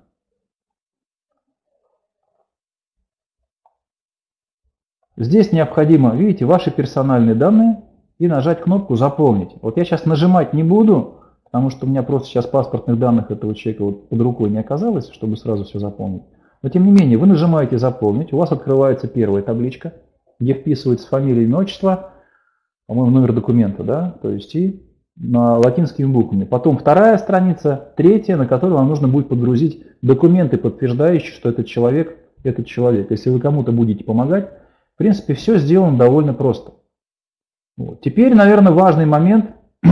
Здесь необходимо, видите, ваши персональные данные и нажать кнопку «Заполнить». Вот я сейчас нажимать не буду, потому что у меня просто сейчас паспортных данных этого человека вот под рукой не оказалось, чтобы сразу все заполнить. Но тем не менее, вы нажимаете «Заполнить», у вас открывается первая табличка, где вписывается фамилия, имя, отчество, по-моему, номер документа, да, то есть и на латинскими буквами. Потом вторая страница, третья, на которой вам нужно будет подгрузить документы, подтверждающие, что этот человек. Если вы кому-то будете помогать, в принципе, все сделано довольно просто. Вот. Теперь, наверное, важный момент,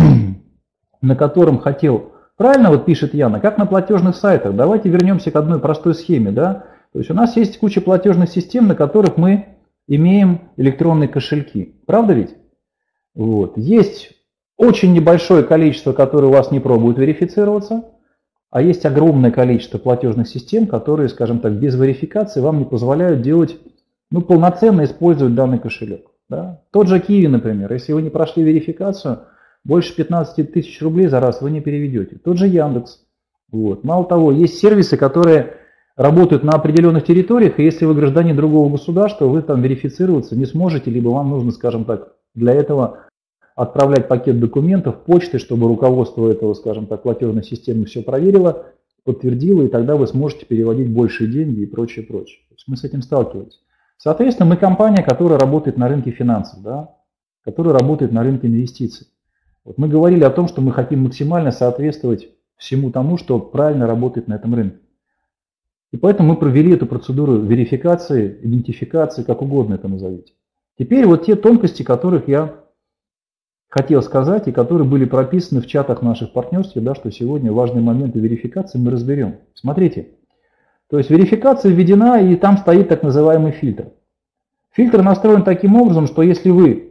на котором хотел... Правильно вот пишет Яна, как на платежных сайтах. Давайте вернемся к одной простой схеме. Да? То есть у нас есть куча платежных систем, на которых мы имеем электронные кошельки. Правда ведь? Вот. Есть очень небольшое количество, которые у вас не пробуют верифицироваться, а есть огромное количество платежных систем, которые, скажем так, без верификации вам не позволяют делать, полноценно использовать данный кошелек. Да? Тот же Kiwi, например, если вы не прошли верификацию, больше 15 тысяч рублей за раз вы не переведете. Тот же Яндекс. Вот. Мало того, есть сервисы, которые работают на определенных территориях, и если вы гражданин другого государства, вы там верифицироваться не сможете, либо вам нужно, скажем так, для этого отправлять пакет документов почтой, чтобы руководство этого, скажем так, платежной системы все проверило, подтвердило, и тогда вы сможете переводить большие деньги и прочее, прочее. То есть мы с этим сталкиваемся. Соответственно, мы компания, которая работает на рынке финансов, да, которая работает на рынке инвестиций. Вот мы говорили о том, что мы хотим максимально соответствовать всему тому, что правильно работает на этом рынке. И поэтому мы провели эту процедуру верификации, идентификации, как угодно это назовите. Теперь вот те тонкости, которых я хотел сказать и которые были прописаны в чатах наших партнерств, да, что сегодня важные моменты верификации мы разберем. Смотрите, то есть верификация введена, и там стоит так называемый фильтр. Фильтр настроен таким образом, что если вы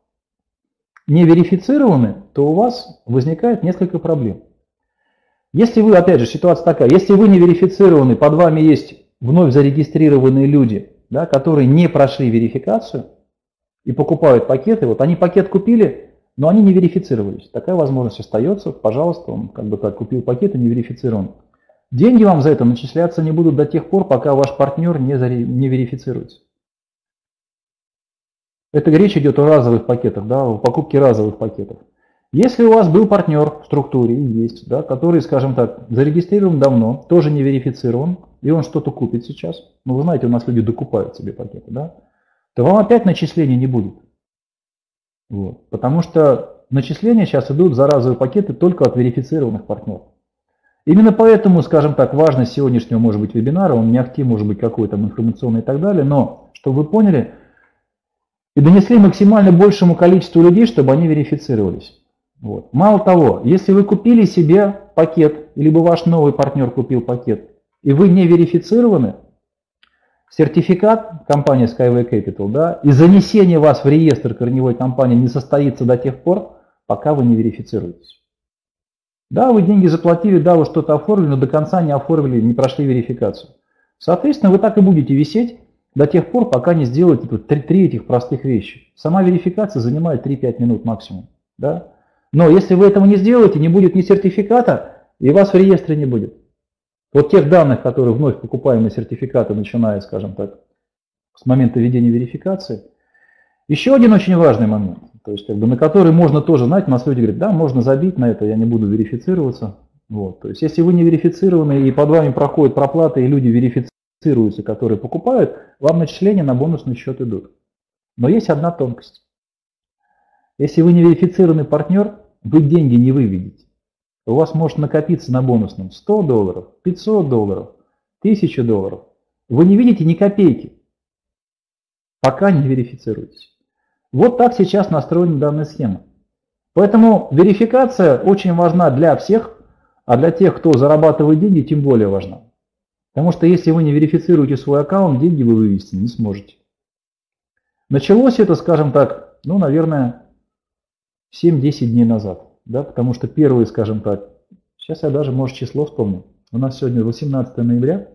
не верифицированы, то у вас возникает несколько проблем. Если вы, опять же, ситуация такая, если вы не верифицированы, под вами есть вновь зарегистрированные люди, да, которые не прошли верификацию и покупают пакеты, вот они пакет купили, но они не верифицировались. Такая возможность остается, пожалуйста, он как бы так купил пакет и не верифицирован. Деньги вам за это начисляться не будут до тех пор, пока ваш партнер не верифицируется. Это речь идет о разовых пакетах, да, о покупке разовых пакетов. Если у вас был партнер в структуре, есть, да, который, скажем так, зарегистрирован давно, тоже не верифицирован, и он что-то купит сейчас, вы знаете, у нас люди докупают себе пакеты, да, то вам опять начисления не будет. Вот. Потому что начисления сейчас идут за разовые пакеты только от верифицированных партнеров. Именно поэтому, скажем так, важность сегодняшнего, может быть, вебинара, он не актив, может быть, какой-то информационный и так далее, но, чтобы вы поняли, и донесли максимально большему количеству людей, чтобы они верифицировались. Вот. Мало того, если вы купили себе пакет, либо ваш новый партнер купил пакет, и вы не верифицированы, сертификат компании Skyway Capital, да, и занесение вас в реестр корневой компании не состоится до тех пор, пока вы не верифицируетесь. Да, вы деньги заплатили, да, вы что-то оформили, но до конца не оформили, не прошли верификацию. Соответственно, вы так и будете висеть до тех пор, пока не сделаете три этих простых вещи. Сама верификация занимает 3-5 минут максимум. Да? Но если вы этого не сделаете, не будет ни сертификата, и вас в реестре не будет. Вот тех данных, которые вновь покупаемые сертификаты, начиная, скажем так, с момента введения верификации. Еще один очень важный момент, то есть, на который можно тоже, знаете, у нас люди говорят, да, можно забить на это, я не буду верифицироваться. Вот. То есть, если вы не верифицированы и под вами проходят проплаты, и люди верифицируются, которые покупают, вам начисления на бонусный счет идут. Но есть одна тонкость. Если вы не верифицированный партнер, вы деньги не выведете. У вас может накопиться на бонусном $100, $500, $1000. Вы не видите ни копейки, пока не верифицируетесь. Вот так сейчас настроена данная схема. Поэтому верификация очень важна для всех, а для тех, кто зарабатывает деньги, тем более важна. Потому что если вы не верифицируете свой аккаунт, деньги вы вывести не сможете. Началось это, скажем так, ну, наверное, 7-10 дней назад. Да, потому что первые, скажем так, сейчас я даже, может, число вспомню. У нас сегодня 18 ноября.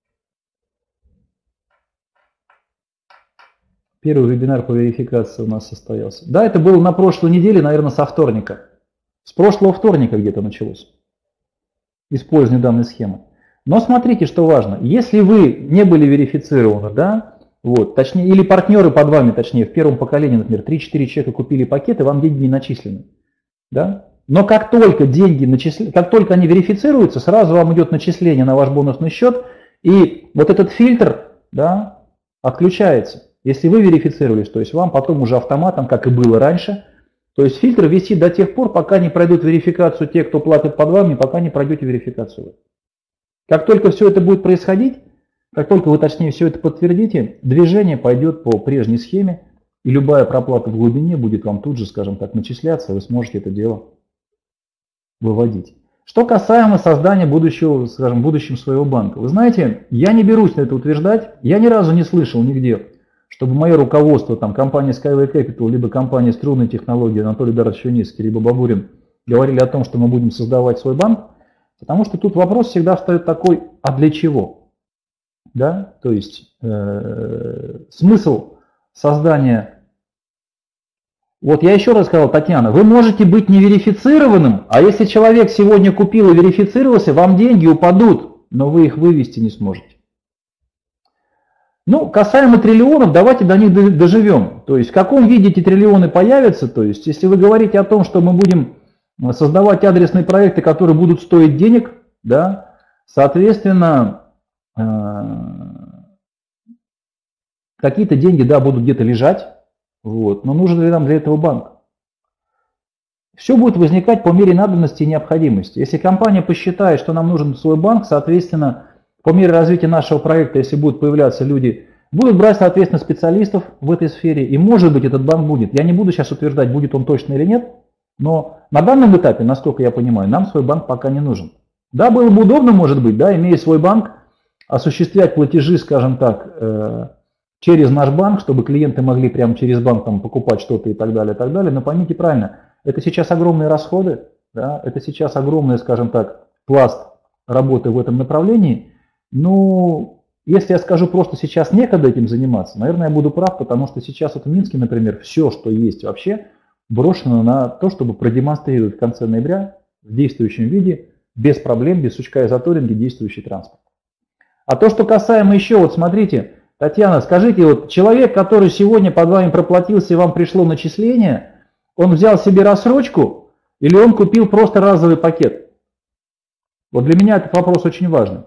Первый вебинар по верификации у нас состоялся. Да, это было на прошлой неделе, наверное, со вторника. С прошлого вторника где-то началось использование данной схемы. Но смотрите, что важно. Если вы не были верифицированы, да, вот, точнее, или партнеры под вами, точнее, в первом поколении, например, 3-4 человека купили пакеты, вам деньги не начислены. Да? Но как только как только они верифицируются, сразу вам идет начисление на ваш бонусный счет, и вот этот фильтр, да, отключается. Если вы верифицировались, то есть вам потом уже автоматом, как и было раньше, то есть фильтр висит до тех пор, пока не пройдут верификацию те, кто платит под вами, пока не пройдете верификацию. Как только все это будет происходить, как только вы, точнее, все это подтвердите, движение пойдет по прежней схеме, и любая проплата в глубине будет вам тут же, скажем так, начисляться, и вы сможете это дело выводить. Что касаемо создания будущего, скажем, будущим своего банка. Вы знаете, я не берусь на это утверждать, я ни разу не слышал нигде, чтобы мое руководство, там, компания Skyway Capital, либо компания Струнные технологии, Анатолий Дарович Юницкий, либо Бабурин, говорили о том, что мы будем создавать свой банк, потому что тут вопрос всегда встает такой, а для чего? Да? То есть смысл создания. Вот я еще раз сказал, Татьяна, вы можете быть неверифицированным, а если человек сегодня купил и верифицировался, вам деньги упадут, но вы их вывести не сможете. Ну, касаемо триллионов, давайте до них доживем. То есть в каком виде эти триллионы появятся, то есть если вы говорите о том, что мы будем создавать адресные проекты, которые будут стоить денег, да, соответственно, какие-то деньги, да, будут где-то лежать, вот, но нужен ли нам для этого банк? Все будет возникать по мере надобности и необходимости. Если компания посчитает, что нам нужен свой банк, соответственно, по мере развития нашего проекта, если будут появляться люди, будут брать, соответственно, специалистов в этой сфере, и может быть этот банк будет. Я не буду сейчас утверждать, будет он точно или нет, но на данном этапе, насколько я понимаю, нам свой банк пока не нужен. Да, было бы удобно, может быть, да, имея свой банк, осуществлять платежи, скажем так, через наш банк, чтобы клиенты могли прямо через банк там покупать что-то и так далее, но поймите правильно, это сейчас огромные расходы, да, это сейчас огромный, скажем так, пласт работы в этом направлении. Ну, если я скажу просто сейчас некогда этим заниматься, наверное, я буду прав, потому что сейчас вот в Минске, например, все, что есть вообще, брошено на то, чтобы продемонстрировать в конце ноября в действующем виде, без проблем, без сучка и заторинки действующий транспорт. А то, что касаемо еще, вот смотрите, Татьяна, скажите, вот человек, который сегодня под вами проплатился и вам пришло начисление, он взял себе рассрочку или он купил просто разовый пакет? Вот для меня этот вопрос очень важный.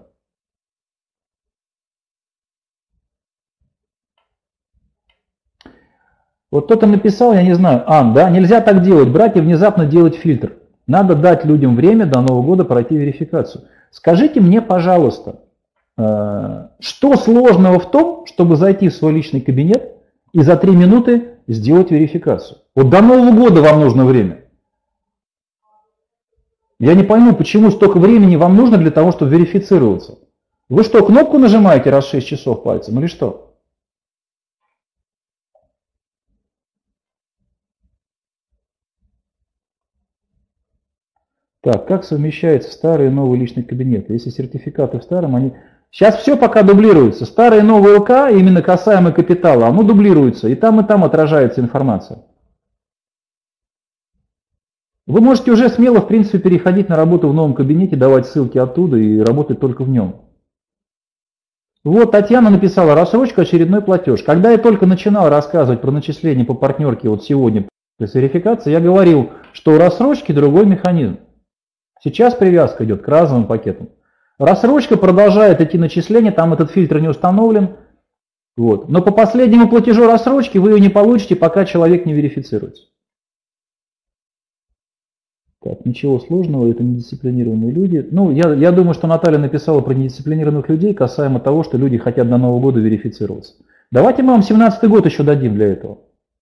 Вот кто-то написал, я не знаю, Ан, да, нельзя так делать, брать и внезапно делать фильтр. Надо дать людям время до Нового года пройти верификацию. Скажите мне, пожалуйста, что сложного в том, чтобы зайти в свой личный кабинет и за 3 минуты сделать верификацию? Вот до Нового года вам нужно время. Я не пойму, почему столько времени вам нужно для того, чтобы верифицироваться. Вы что, кнопку нажимаете раз 6 часов пальцем или что? Так, как совмещается старый и новый личный кабинет? Если сертификаты в старом, они... Сейчас все пока дублируется. Старый и новый ЛК, именно касаемо капитала, оно дублируется. И там отражается информация. Вы можете уже смело, в принципе, переходить на работу в новом кабинете, давать ссылки оттуда и работать только в нем. Вот Татьяна написала: рассрочка, очередной платеж. Когда я только начинал рассказывать про начисление по партнерке вот сегодня с верификацией, я говорил, что у рассрочки другой механизм. Сейчас привязка идет к разовым пакетам. Рассрочка продолжает идти начисление, там этот фильтр не установлен. Вот. Но по последнему платежу рассрочки вы ее не получите, пока человек не верифицируется. Так, ничего сложного, это недисциплинированные люди. Ну, я думаю, что Наталья написала про недисциплинированных людей, касаемо того, что люди хотят до Нового года верифицироваться. Давайте мы вам 17-й год еще дадим для этого.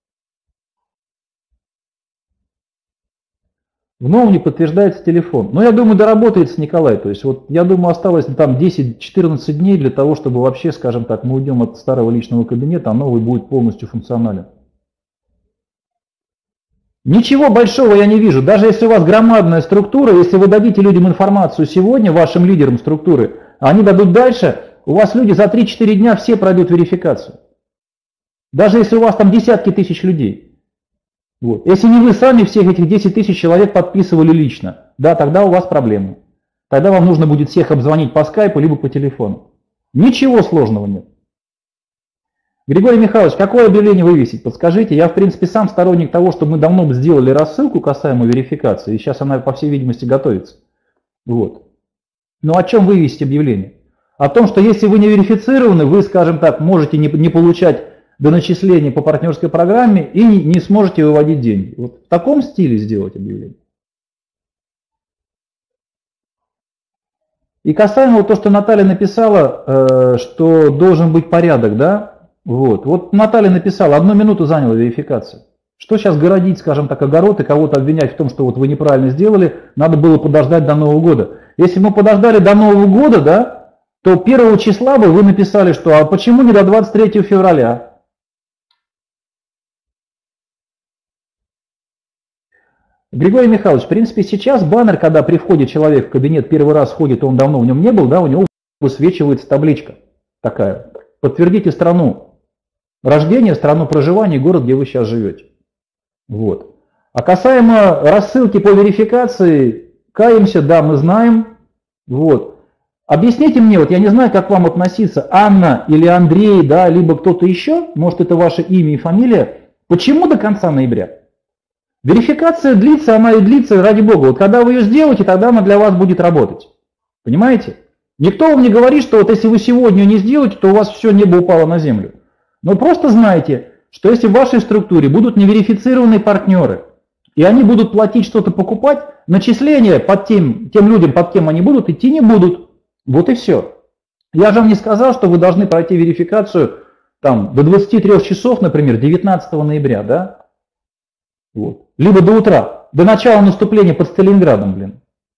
В новом не подтверждается телефон. Но я думаю, доработается Николай. То есть, вот, я думаю, осталось там 10-14 дней для того, чтобы вообще, скажем так, мы уйдем от старого личного кабинета, а новый будет полностью функционален. Ничего большого я не вижу. Даже если у вас громадная структура, если вы дадите людям информацию сегодня, вашим лидерам структуры, а они дадут дальше, у вас люди за 3-4 дня все пройдут верификацию. Даже если у вас там десятки тысяч людей. Вот. Если не вы сами всех этих 10 тысяч человек подписывали лично, да, тогда у вас проблемы. Тогда вам нужно будет всех обзвонить по скайпу, либо по телефону. Ничего сложного нет. Григорий Михайлович, какое объявление вывесить? Подскажите. Я, в принципе, сам сторонник того, что мы давно бы сделали рассылку касаемо верификации, и сейчас она, по всей видимости, готовится. Вот. Но о чем вывесить объявление? О том, что если вы не верифицированы, вы, скажем так, можете не получать до начисления по партнерской программе и не сможете выводить деньги. Вот в таком стиле сделать объявление. И касаемо того, что Наталья написала, что должен быть порядок, да? Вот Наталья написала, 1 минуту заняла верификация. Что сейчас городить, скажем так, огород и кого-то обвинять в том, что вот вы неправильно сделали, надо было подождать до Нового года. Если мы подождали до Нового года, да, то 1 числа бы вы написали, что а почему не до 23 февраля? Григорий Михайлович, в принципе, сейчас баннер, когда приходит человек в кабинет, первый раз ходит, он давно в нем не был, да, у него высвечивается табличка такая. Подтвердите страну рождения, страну проживания и город, где вы сейчас живете. Вот. А касаемо рассылки по верификации, каемся, да, мы знаем. Вот. Объясните мне, вот я не знаю, как вам относиться, Анна или Андрей, да, либо кто-то еще, может это ваше имя и фамилия, почему до конца ноября? Верификация длится, она и длится, ради бога. Вот когда вы ее сделаете, тогда она для вас будет работать. Понимаете? Никто вам не говорит, что вот если вы сегодня не сделаете, то у вас все небо упало на землю. Но просто знайте, что если в вашей структуре будут неверифицированные партнеры, и они будут платить что-то покупать, начисления под тем людям, под кем они будут, идти не будут. Вот и все. Я же вам не сказал, что вы должны пройти верификацию там, до 23 часов, например, 19 ноября, да? Вот. Либо до утра, до начала наступления под Сталинградом, блин.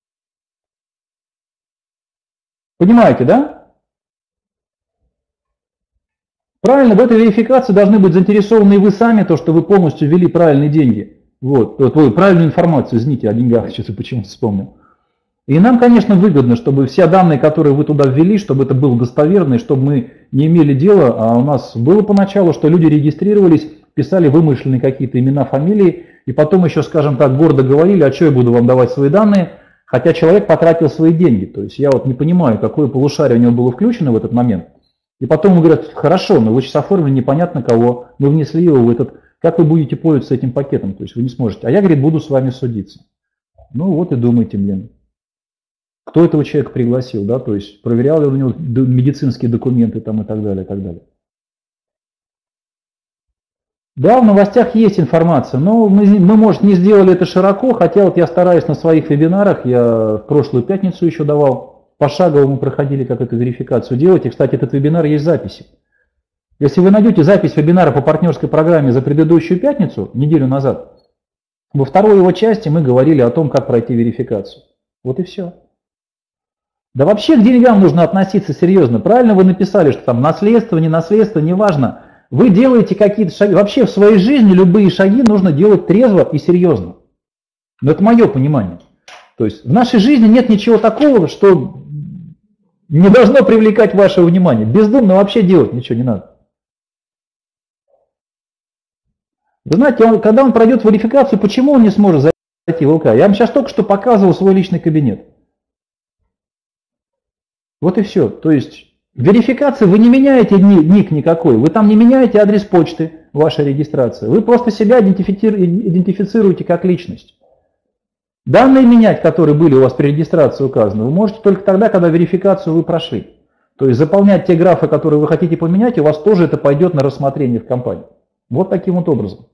Понимаете, да? Правильно, в этой верификации должны быть заинтересованы и вы сами, то, что вы полностью ввели правильные деньги. Вот, правильную информацию, извините, о деньгах, сейчас я почему-то вспомнил. И нам, конечно, выгодно, чтобы все данные, которые вы туда ввели, чтобы это было достоверно, и чтобы мы не имели дела, а у нас было поначалу, что люди регистрировались, писали вымышленные какие-то имена, фамилии, и потом еще, скажем так, гордо говорили, а что я буду вам давать свои данные, хотя человек потратил свои деньги. То есть я вот не понимаю, какое полушарие у него было включено в этот момент. И потом ему говорят, хорошо, но вы сейчас оформили непонятно кого, мы внесли его в этот, как вы будете пользоваться этим пакетом, то есть вы не сможете. А я, говорит, буду с вами судиться. Ну вот и думайте, блин, кто этого человека пригласил, да, то есть проверял ли у него медицинские документы там и так далее, и так далее. Да, в новостях есть информация, но мы, может, не сделали это широко, хотя вот я стараюсь на своих вебинарах, я в прошлую пятницу еще давал, пошагово мы проходили, как эту верификацию делать, и, кстати, этот вебинар есть в записи. Если вы найдете запись вебинара по партнерской программе за предыдущую пятницу, неделю назад, во второй его части мы говорили о том, как пройти верификацию. Вот и все. Да вообще к деньгам нужно относиться серьезно. Правильно вы написали, что там наследство, не наследство, неважно. Вы делаете какие-то шаги. Вообще в своей жизни любые шаги нужно делать трезво и серьезно. Но это мое понимание. То есть в нашей жизни нет ничего такого, что не должно привлекать ваше внимание. Бездумно вообще делать ничего не надо. Вы знаете, когда он пройдет верификацию, почему он не сможет зайти в ЛК? Я вам сейчас только что показывал свой личный кабинет. Вот и все. То есть в верификации вы не меняете ник никакой, вы там не меняете адрес почты вашей регистрации, вы просто себя идентифицируете как личность. Данные менять, которые были у вас при регистрации указаны, вы можете только тогда, когда верификацию вы прошли. То есть заполнять те графы, которые вы хотите поменять, у вас тоже это пойдет на рассмотрение в компании. Вот таким вот образом.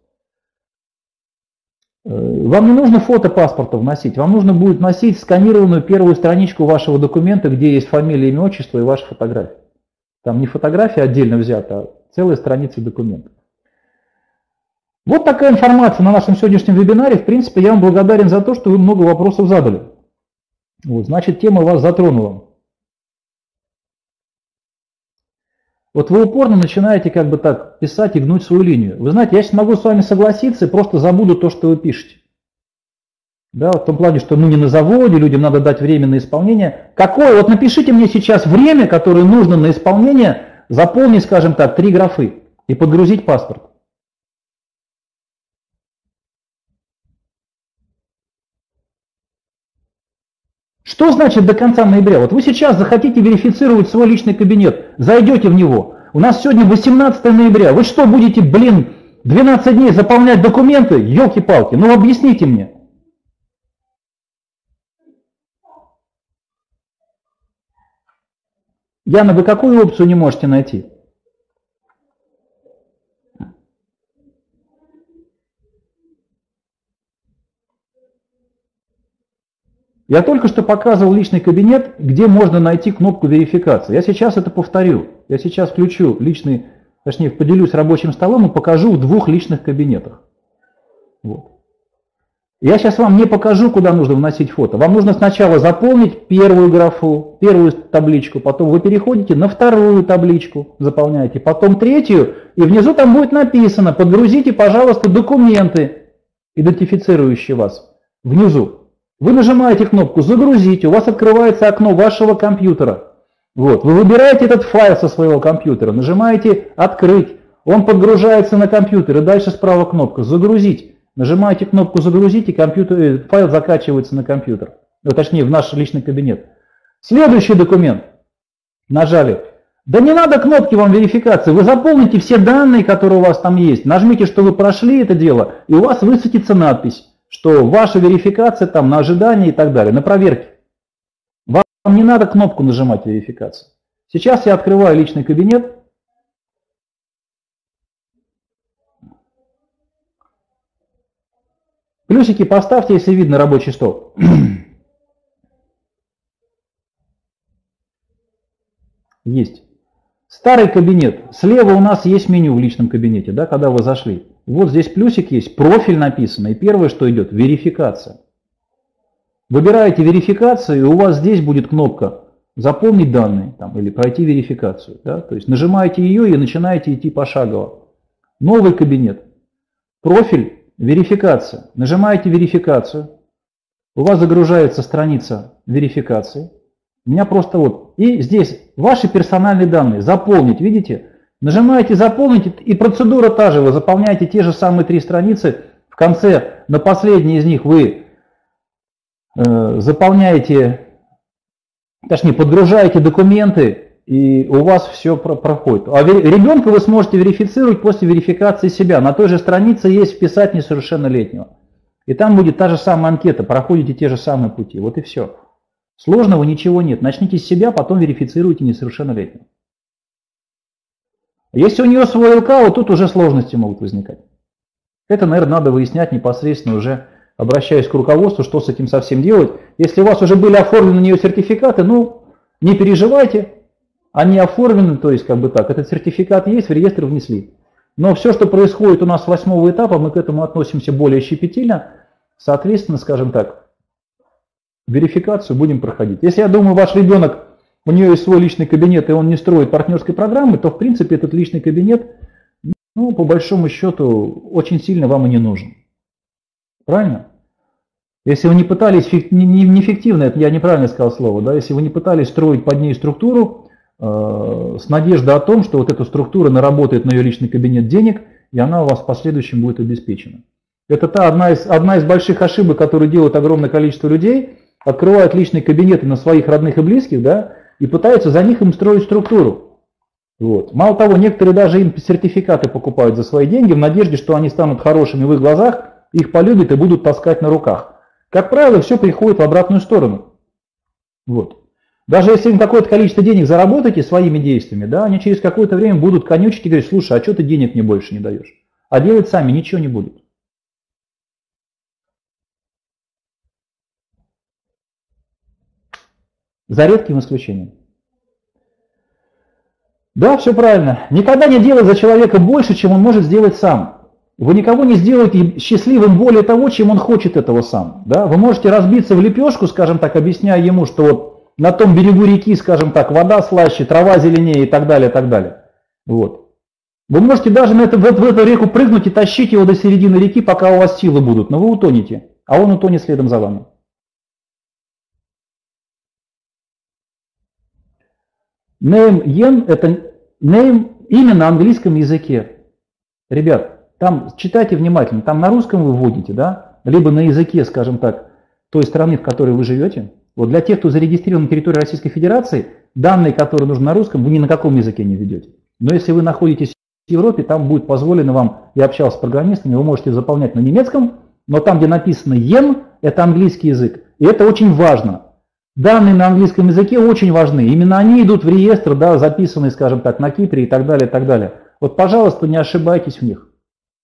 Вам не нужно фото паспорта вносить, вам нужно будет вносить сканированную первую страничку вашего документа, где есть фамилия, имя, отчество и ваша фотография. Там не фотография отдельно взята, а целая страница документа. Вот такая информация на нашем сегодняшнем вебинаре. В принципе, я вам благодарен за то, что вы много вопросов задали. Вот, значит, тема вас затронула. Вот вы упорно начинаете как бы так писать и гнуть свою линию. Вы знаете, я сейчас могу с вами согласиться и просто забуду то, что вы пишете. Да, в том плане, что ну не на заводе, людям надо дать время на исполнение. Какое? Вот напишите мне сейчас время, которое нужно на исполнение, заполнить, скажем так, 3 графы и подгрузить паспорт. Что значит до конца ноября? Вот вы сейчас захотите верифицировать свой личный кабинет, зайдете в него. У нас сегодня 18 ноября. Вы что будете, 12 дней заполнять документы? Ёлки-палки, ну объясните мне. Яна, вы какую опцию не можете найти? Я только что показывал личный кабинет, где можно найти кнопку верификации. Я сейчас это повторю. Я сейчас включу личный, точнее поделюсь рабочим столом и покажу в 2 личных кабинетах. Вот. Я сейчас вам не покажу, куда нужно вносить фото. Вам нужно сначала заполнить первую графу, первую табличку, потом вы переходите на вторую табличку, заполняете, потом третью, и внизу там будет написано: подгрузите, пожалуйста, документы, идентифицирующие вас, внизу. Вы нажимаете кнопку «Загрузить», у вас открывается окно вашего компьютера. Вот. Вы выбираете этот файл со своего компьютера, нажимаете «Открыть», он подгружается на компьютер, и дальше справа кнопка «Загрузить». Нажимаете кнопку «Загрузить», и файл закачивается на компьютер, точнее в наш личный кабинет. Следующий документ. Нажали. Да не надо кнопки вам верификации, вы заполните все данные, которые у вас там есть, нажмите, что вы прошли это дело, и у вас высветится надпись, что ваша верификация там на ожидание и так далее, на проверке. Вам не надо кнопку нажимать верификации. Сейчас я открываю личный кабинет. Плюсики поставьте, если видно рабочий стол. Есть. Старый кабинет. Слева у нас есть меню в личном кабинете, да, когда вы зашли. Вот здесь плюсик есть, профиль написано, и первое, что идет, верификация. Выбираете верификацию, и у вас здесь будет кнопка «Заполнить данные» там, или «Пройти верификацию». Да? То есть нажимаете ее и начинаете идти пошагово. Новый кабинет. Профиль, верификация. Нажимаете верификацию. У вас загружается страница верификации. У меня просто вот. И здесь ваши персональные данные. Заполнить, видите? Нажимаете «Заполнить», и процедура та же. Вы заполняете те же самые 3 страницы. В конце, на последней из них вы заполняете, точнее, подгружаете документы, и у вас все проходит. А ребенка вы сможете верифицировать после верификации себя. На той же странице есть «Вписать несовершеннолетнего». И там будет та же самая анкета, проходите те же самые пути. Вот и все. Сложного ничего нет. Начните с себя, потом верифицируйте несовершеннолетнего. Если у нее свой ЛК, вот тут уже сложности могут возникать. Это, наверное, надо выяснять непосредственно уже, обращаясь к руководству, что с этим совсем делать. Если у вас уже были оформлены на нее сертификаты, ну, не переживайте, они оформлены, то есть как бы так, этот сертификат есть, в реестр внесли. Но все, что происходит у нас с 8-го этапа, мы к этому относимся более щепетильно, соответственно, скажем так, верификацию будем проходить. Если я думаю, ваш ребенок, у нее есть свой личный кабинет, и он не строит партнерской программы, то в принципе этот личный кабинет, ну, по большому счету, очень сильно вам и не нужен. Правильно? Если вы не пытались, неэффективно, это я неправильно сказал слово, да, если вы не пытались строить под ней структуру с надеждой о том, что вот эта структура наработает на ее личный кабинет денег, и она у вас в последующем будет обеспечена. Это одна из больших ошибок, которые делают огромное количество людей, открывают личные кабинеты на своих родных и близких, да, и пытаются за них им строить структуру. Вот. Мало того, некоторые даже им сертификаты покупают за свои деньги в надежде, что они станут хорошими в их глазах, их полюбят и будут таскать на руках. Как правило, все приходит в обратную сторону. Вот. Даже если им какое-то количество денег заработаете своими действиями, да, они через какое-то время будут конючить и говорить: слушай, а что ты денег мне больше не даешь? А делать сами ничего не будут. За редким исключением. Да, все правильно. Никогда не делай за человека больше, чем он может сделать сам. Вы никого не сделаете счастливым более того, чем он хочет этого сам. Да? Вы можете разбиться в лепешку, скажем так, объясняя ему, что вот на том берегу реки, скажем так, вода слаще, трава зеленее и так далее, и так далее. Вот. Вы можете даже в эту реку прыгнуть и тащить его до середины реки, пока у вас силы будут, но вы утонете, а он утонет следом за вами. Name yen – это name, имя на английском языке. Ребят, там читайте внимательно, там на русском вы вводите, да, либо на языке, скажем так, той страны, в которой вы живете. Вот для тех, кто зарегистрирован на территории Российской Федерации, данные, которые нужны на русском, вы ни на каком языке не введете. Но если вы находитесь в Европе, там будет позволено вам, я общался с программистами, вы можете заполнять на немецком, но там, где написано yen, это английский язык. И это очень важно. Данные на английском языке очень важны. Именно они идут в реестр, да, записанные, скажем так, на Кипре и так далее, и так далее. Вот, пожалуйста, не ошибайтесь в них.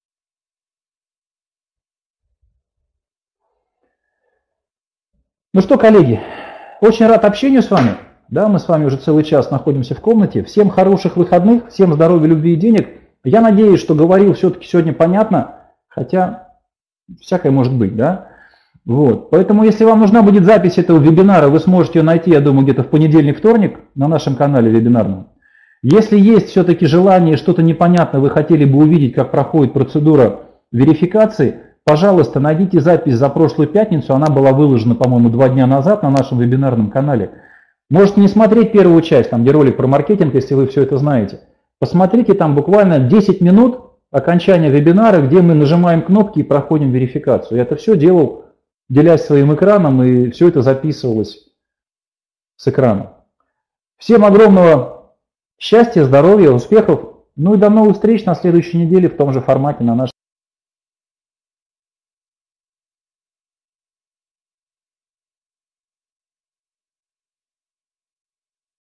Ну что, коллеги, очень рад общению с вами. Да, мы с вами уже целый час находимся в комнате. Всем хороших выходных, всем здоровья, любви и денег. Я надеюсь, что говорил все-таки сегодня понятно, хотя всякое может быть, да. Вот. Поэтому, если вам нужна будет запись этого вебинара, вы сможете ее найти, я думаю, где-то в понедельник-вторник на нашем канале вебинарном. Если есть все-таки желание, что-то непонятно, вы хотели бы увидеть, как проходит процедура верификации, пожалуйста, найдите запись за прошлую пятницу, она была выложена, по-моему, 2 дня назад на нашем вебинарном канале. Можете не смотреть первую часть, там где ролик про маркетинг, если вы все это знаете. Посмотрите там буквально 10 минут окончания вебинара, где мы нажимаем кнопки и проходим верификацию. Я это все делал, делясь своим экраном, и все это записывалось с экрана. Всем огромного счастья, здоровья, успехов. Ну и до новых встреч на следующей неделе в том же формате на нашем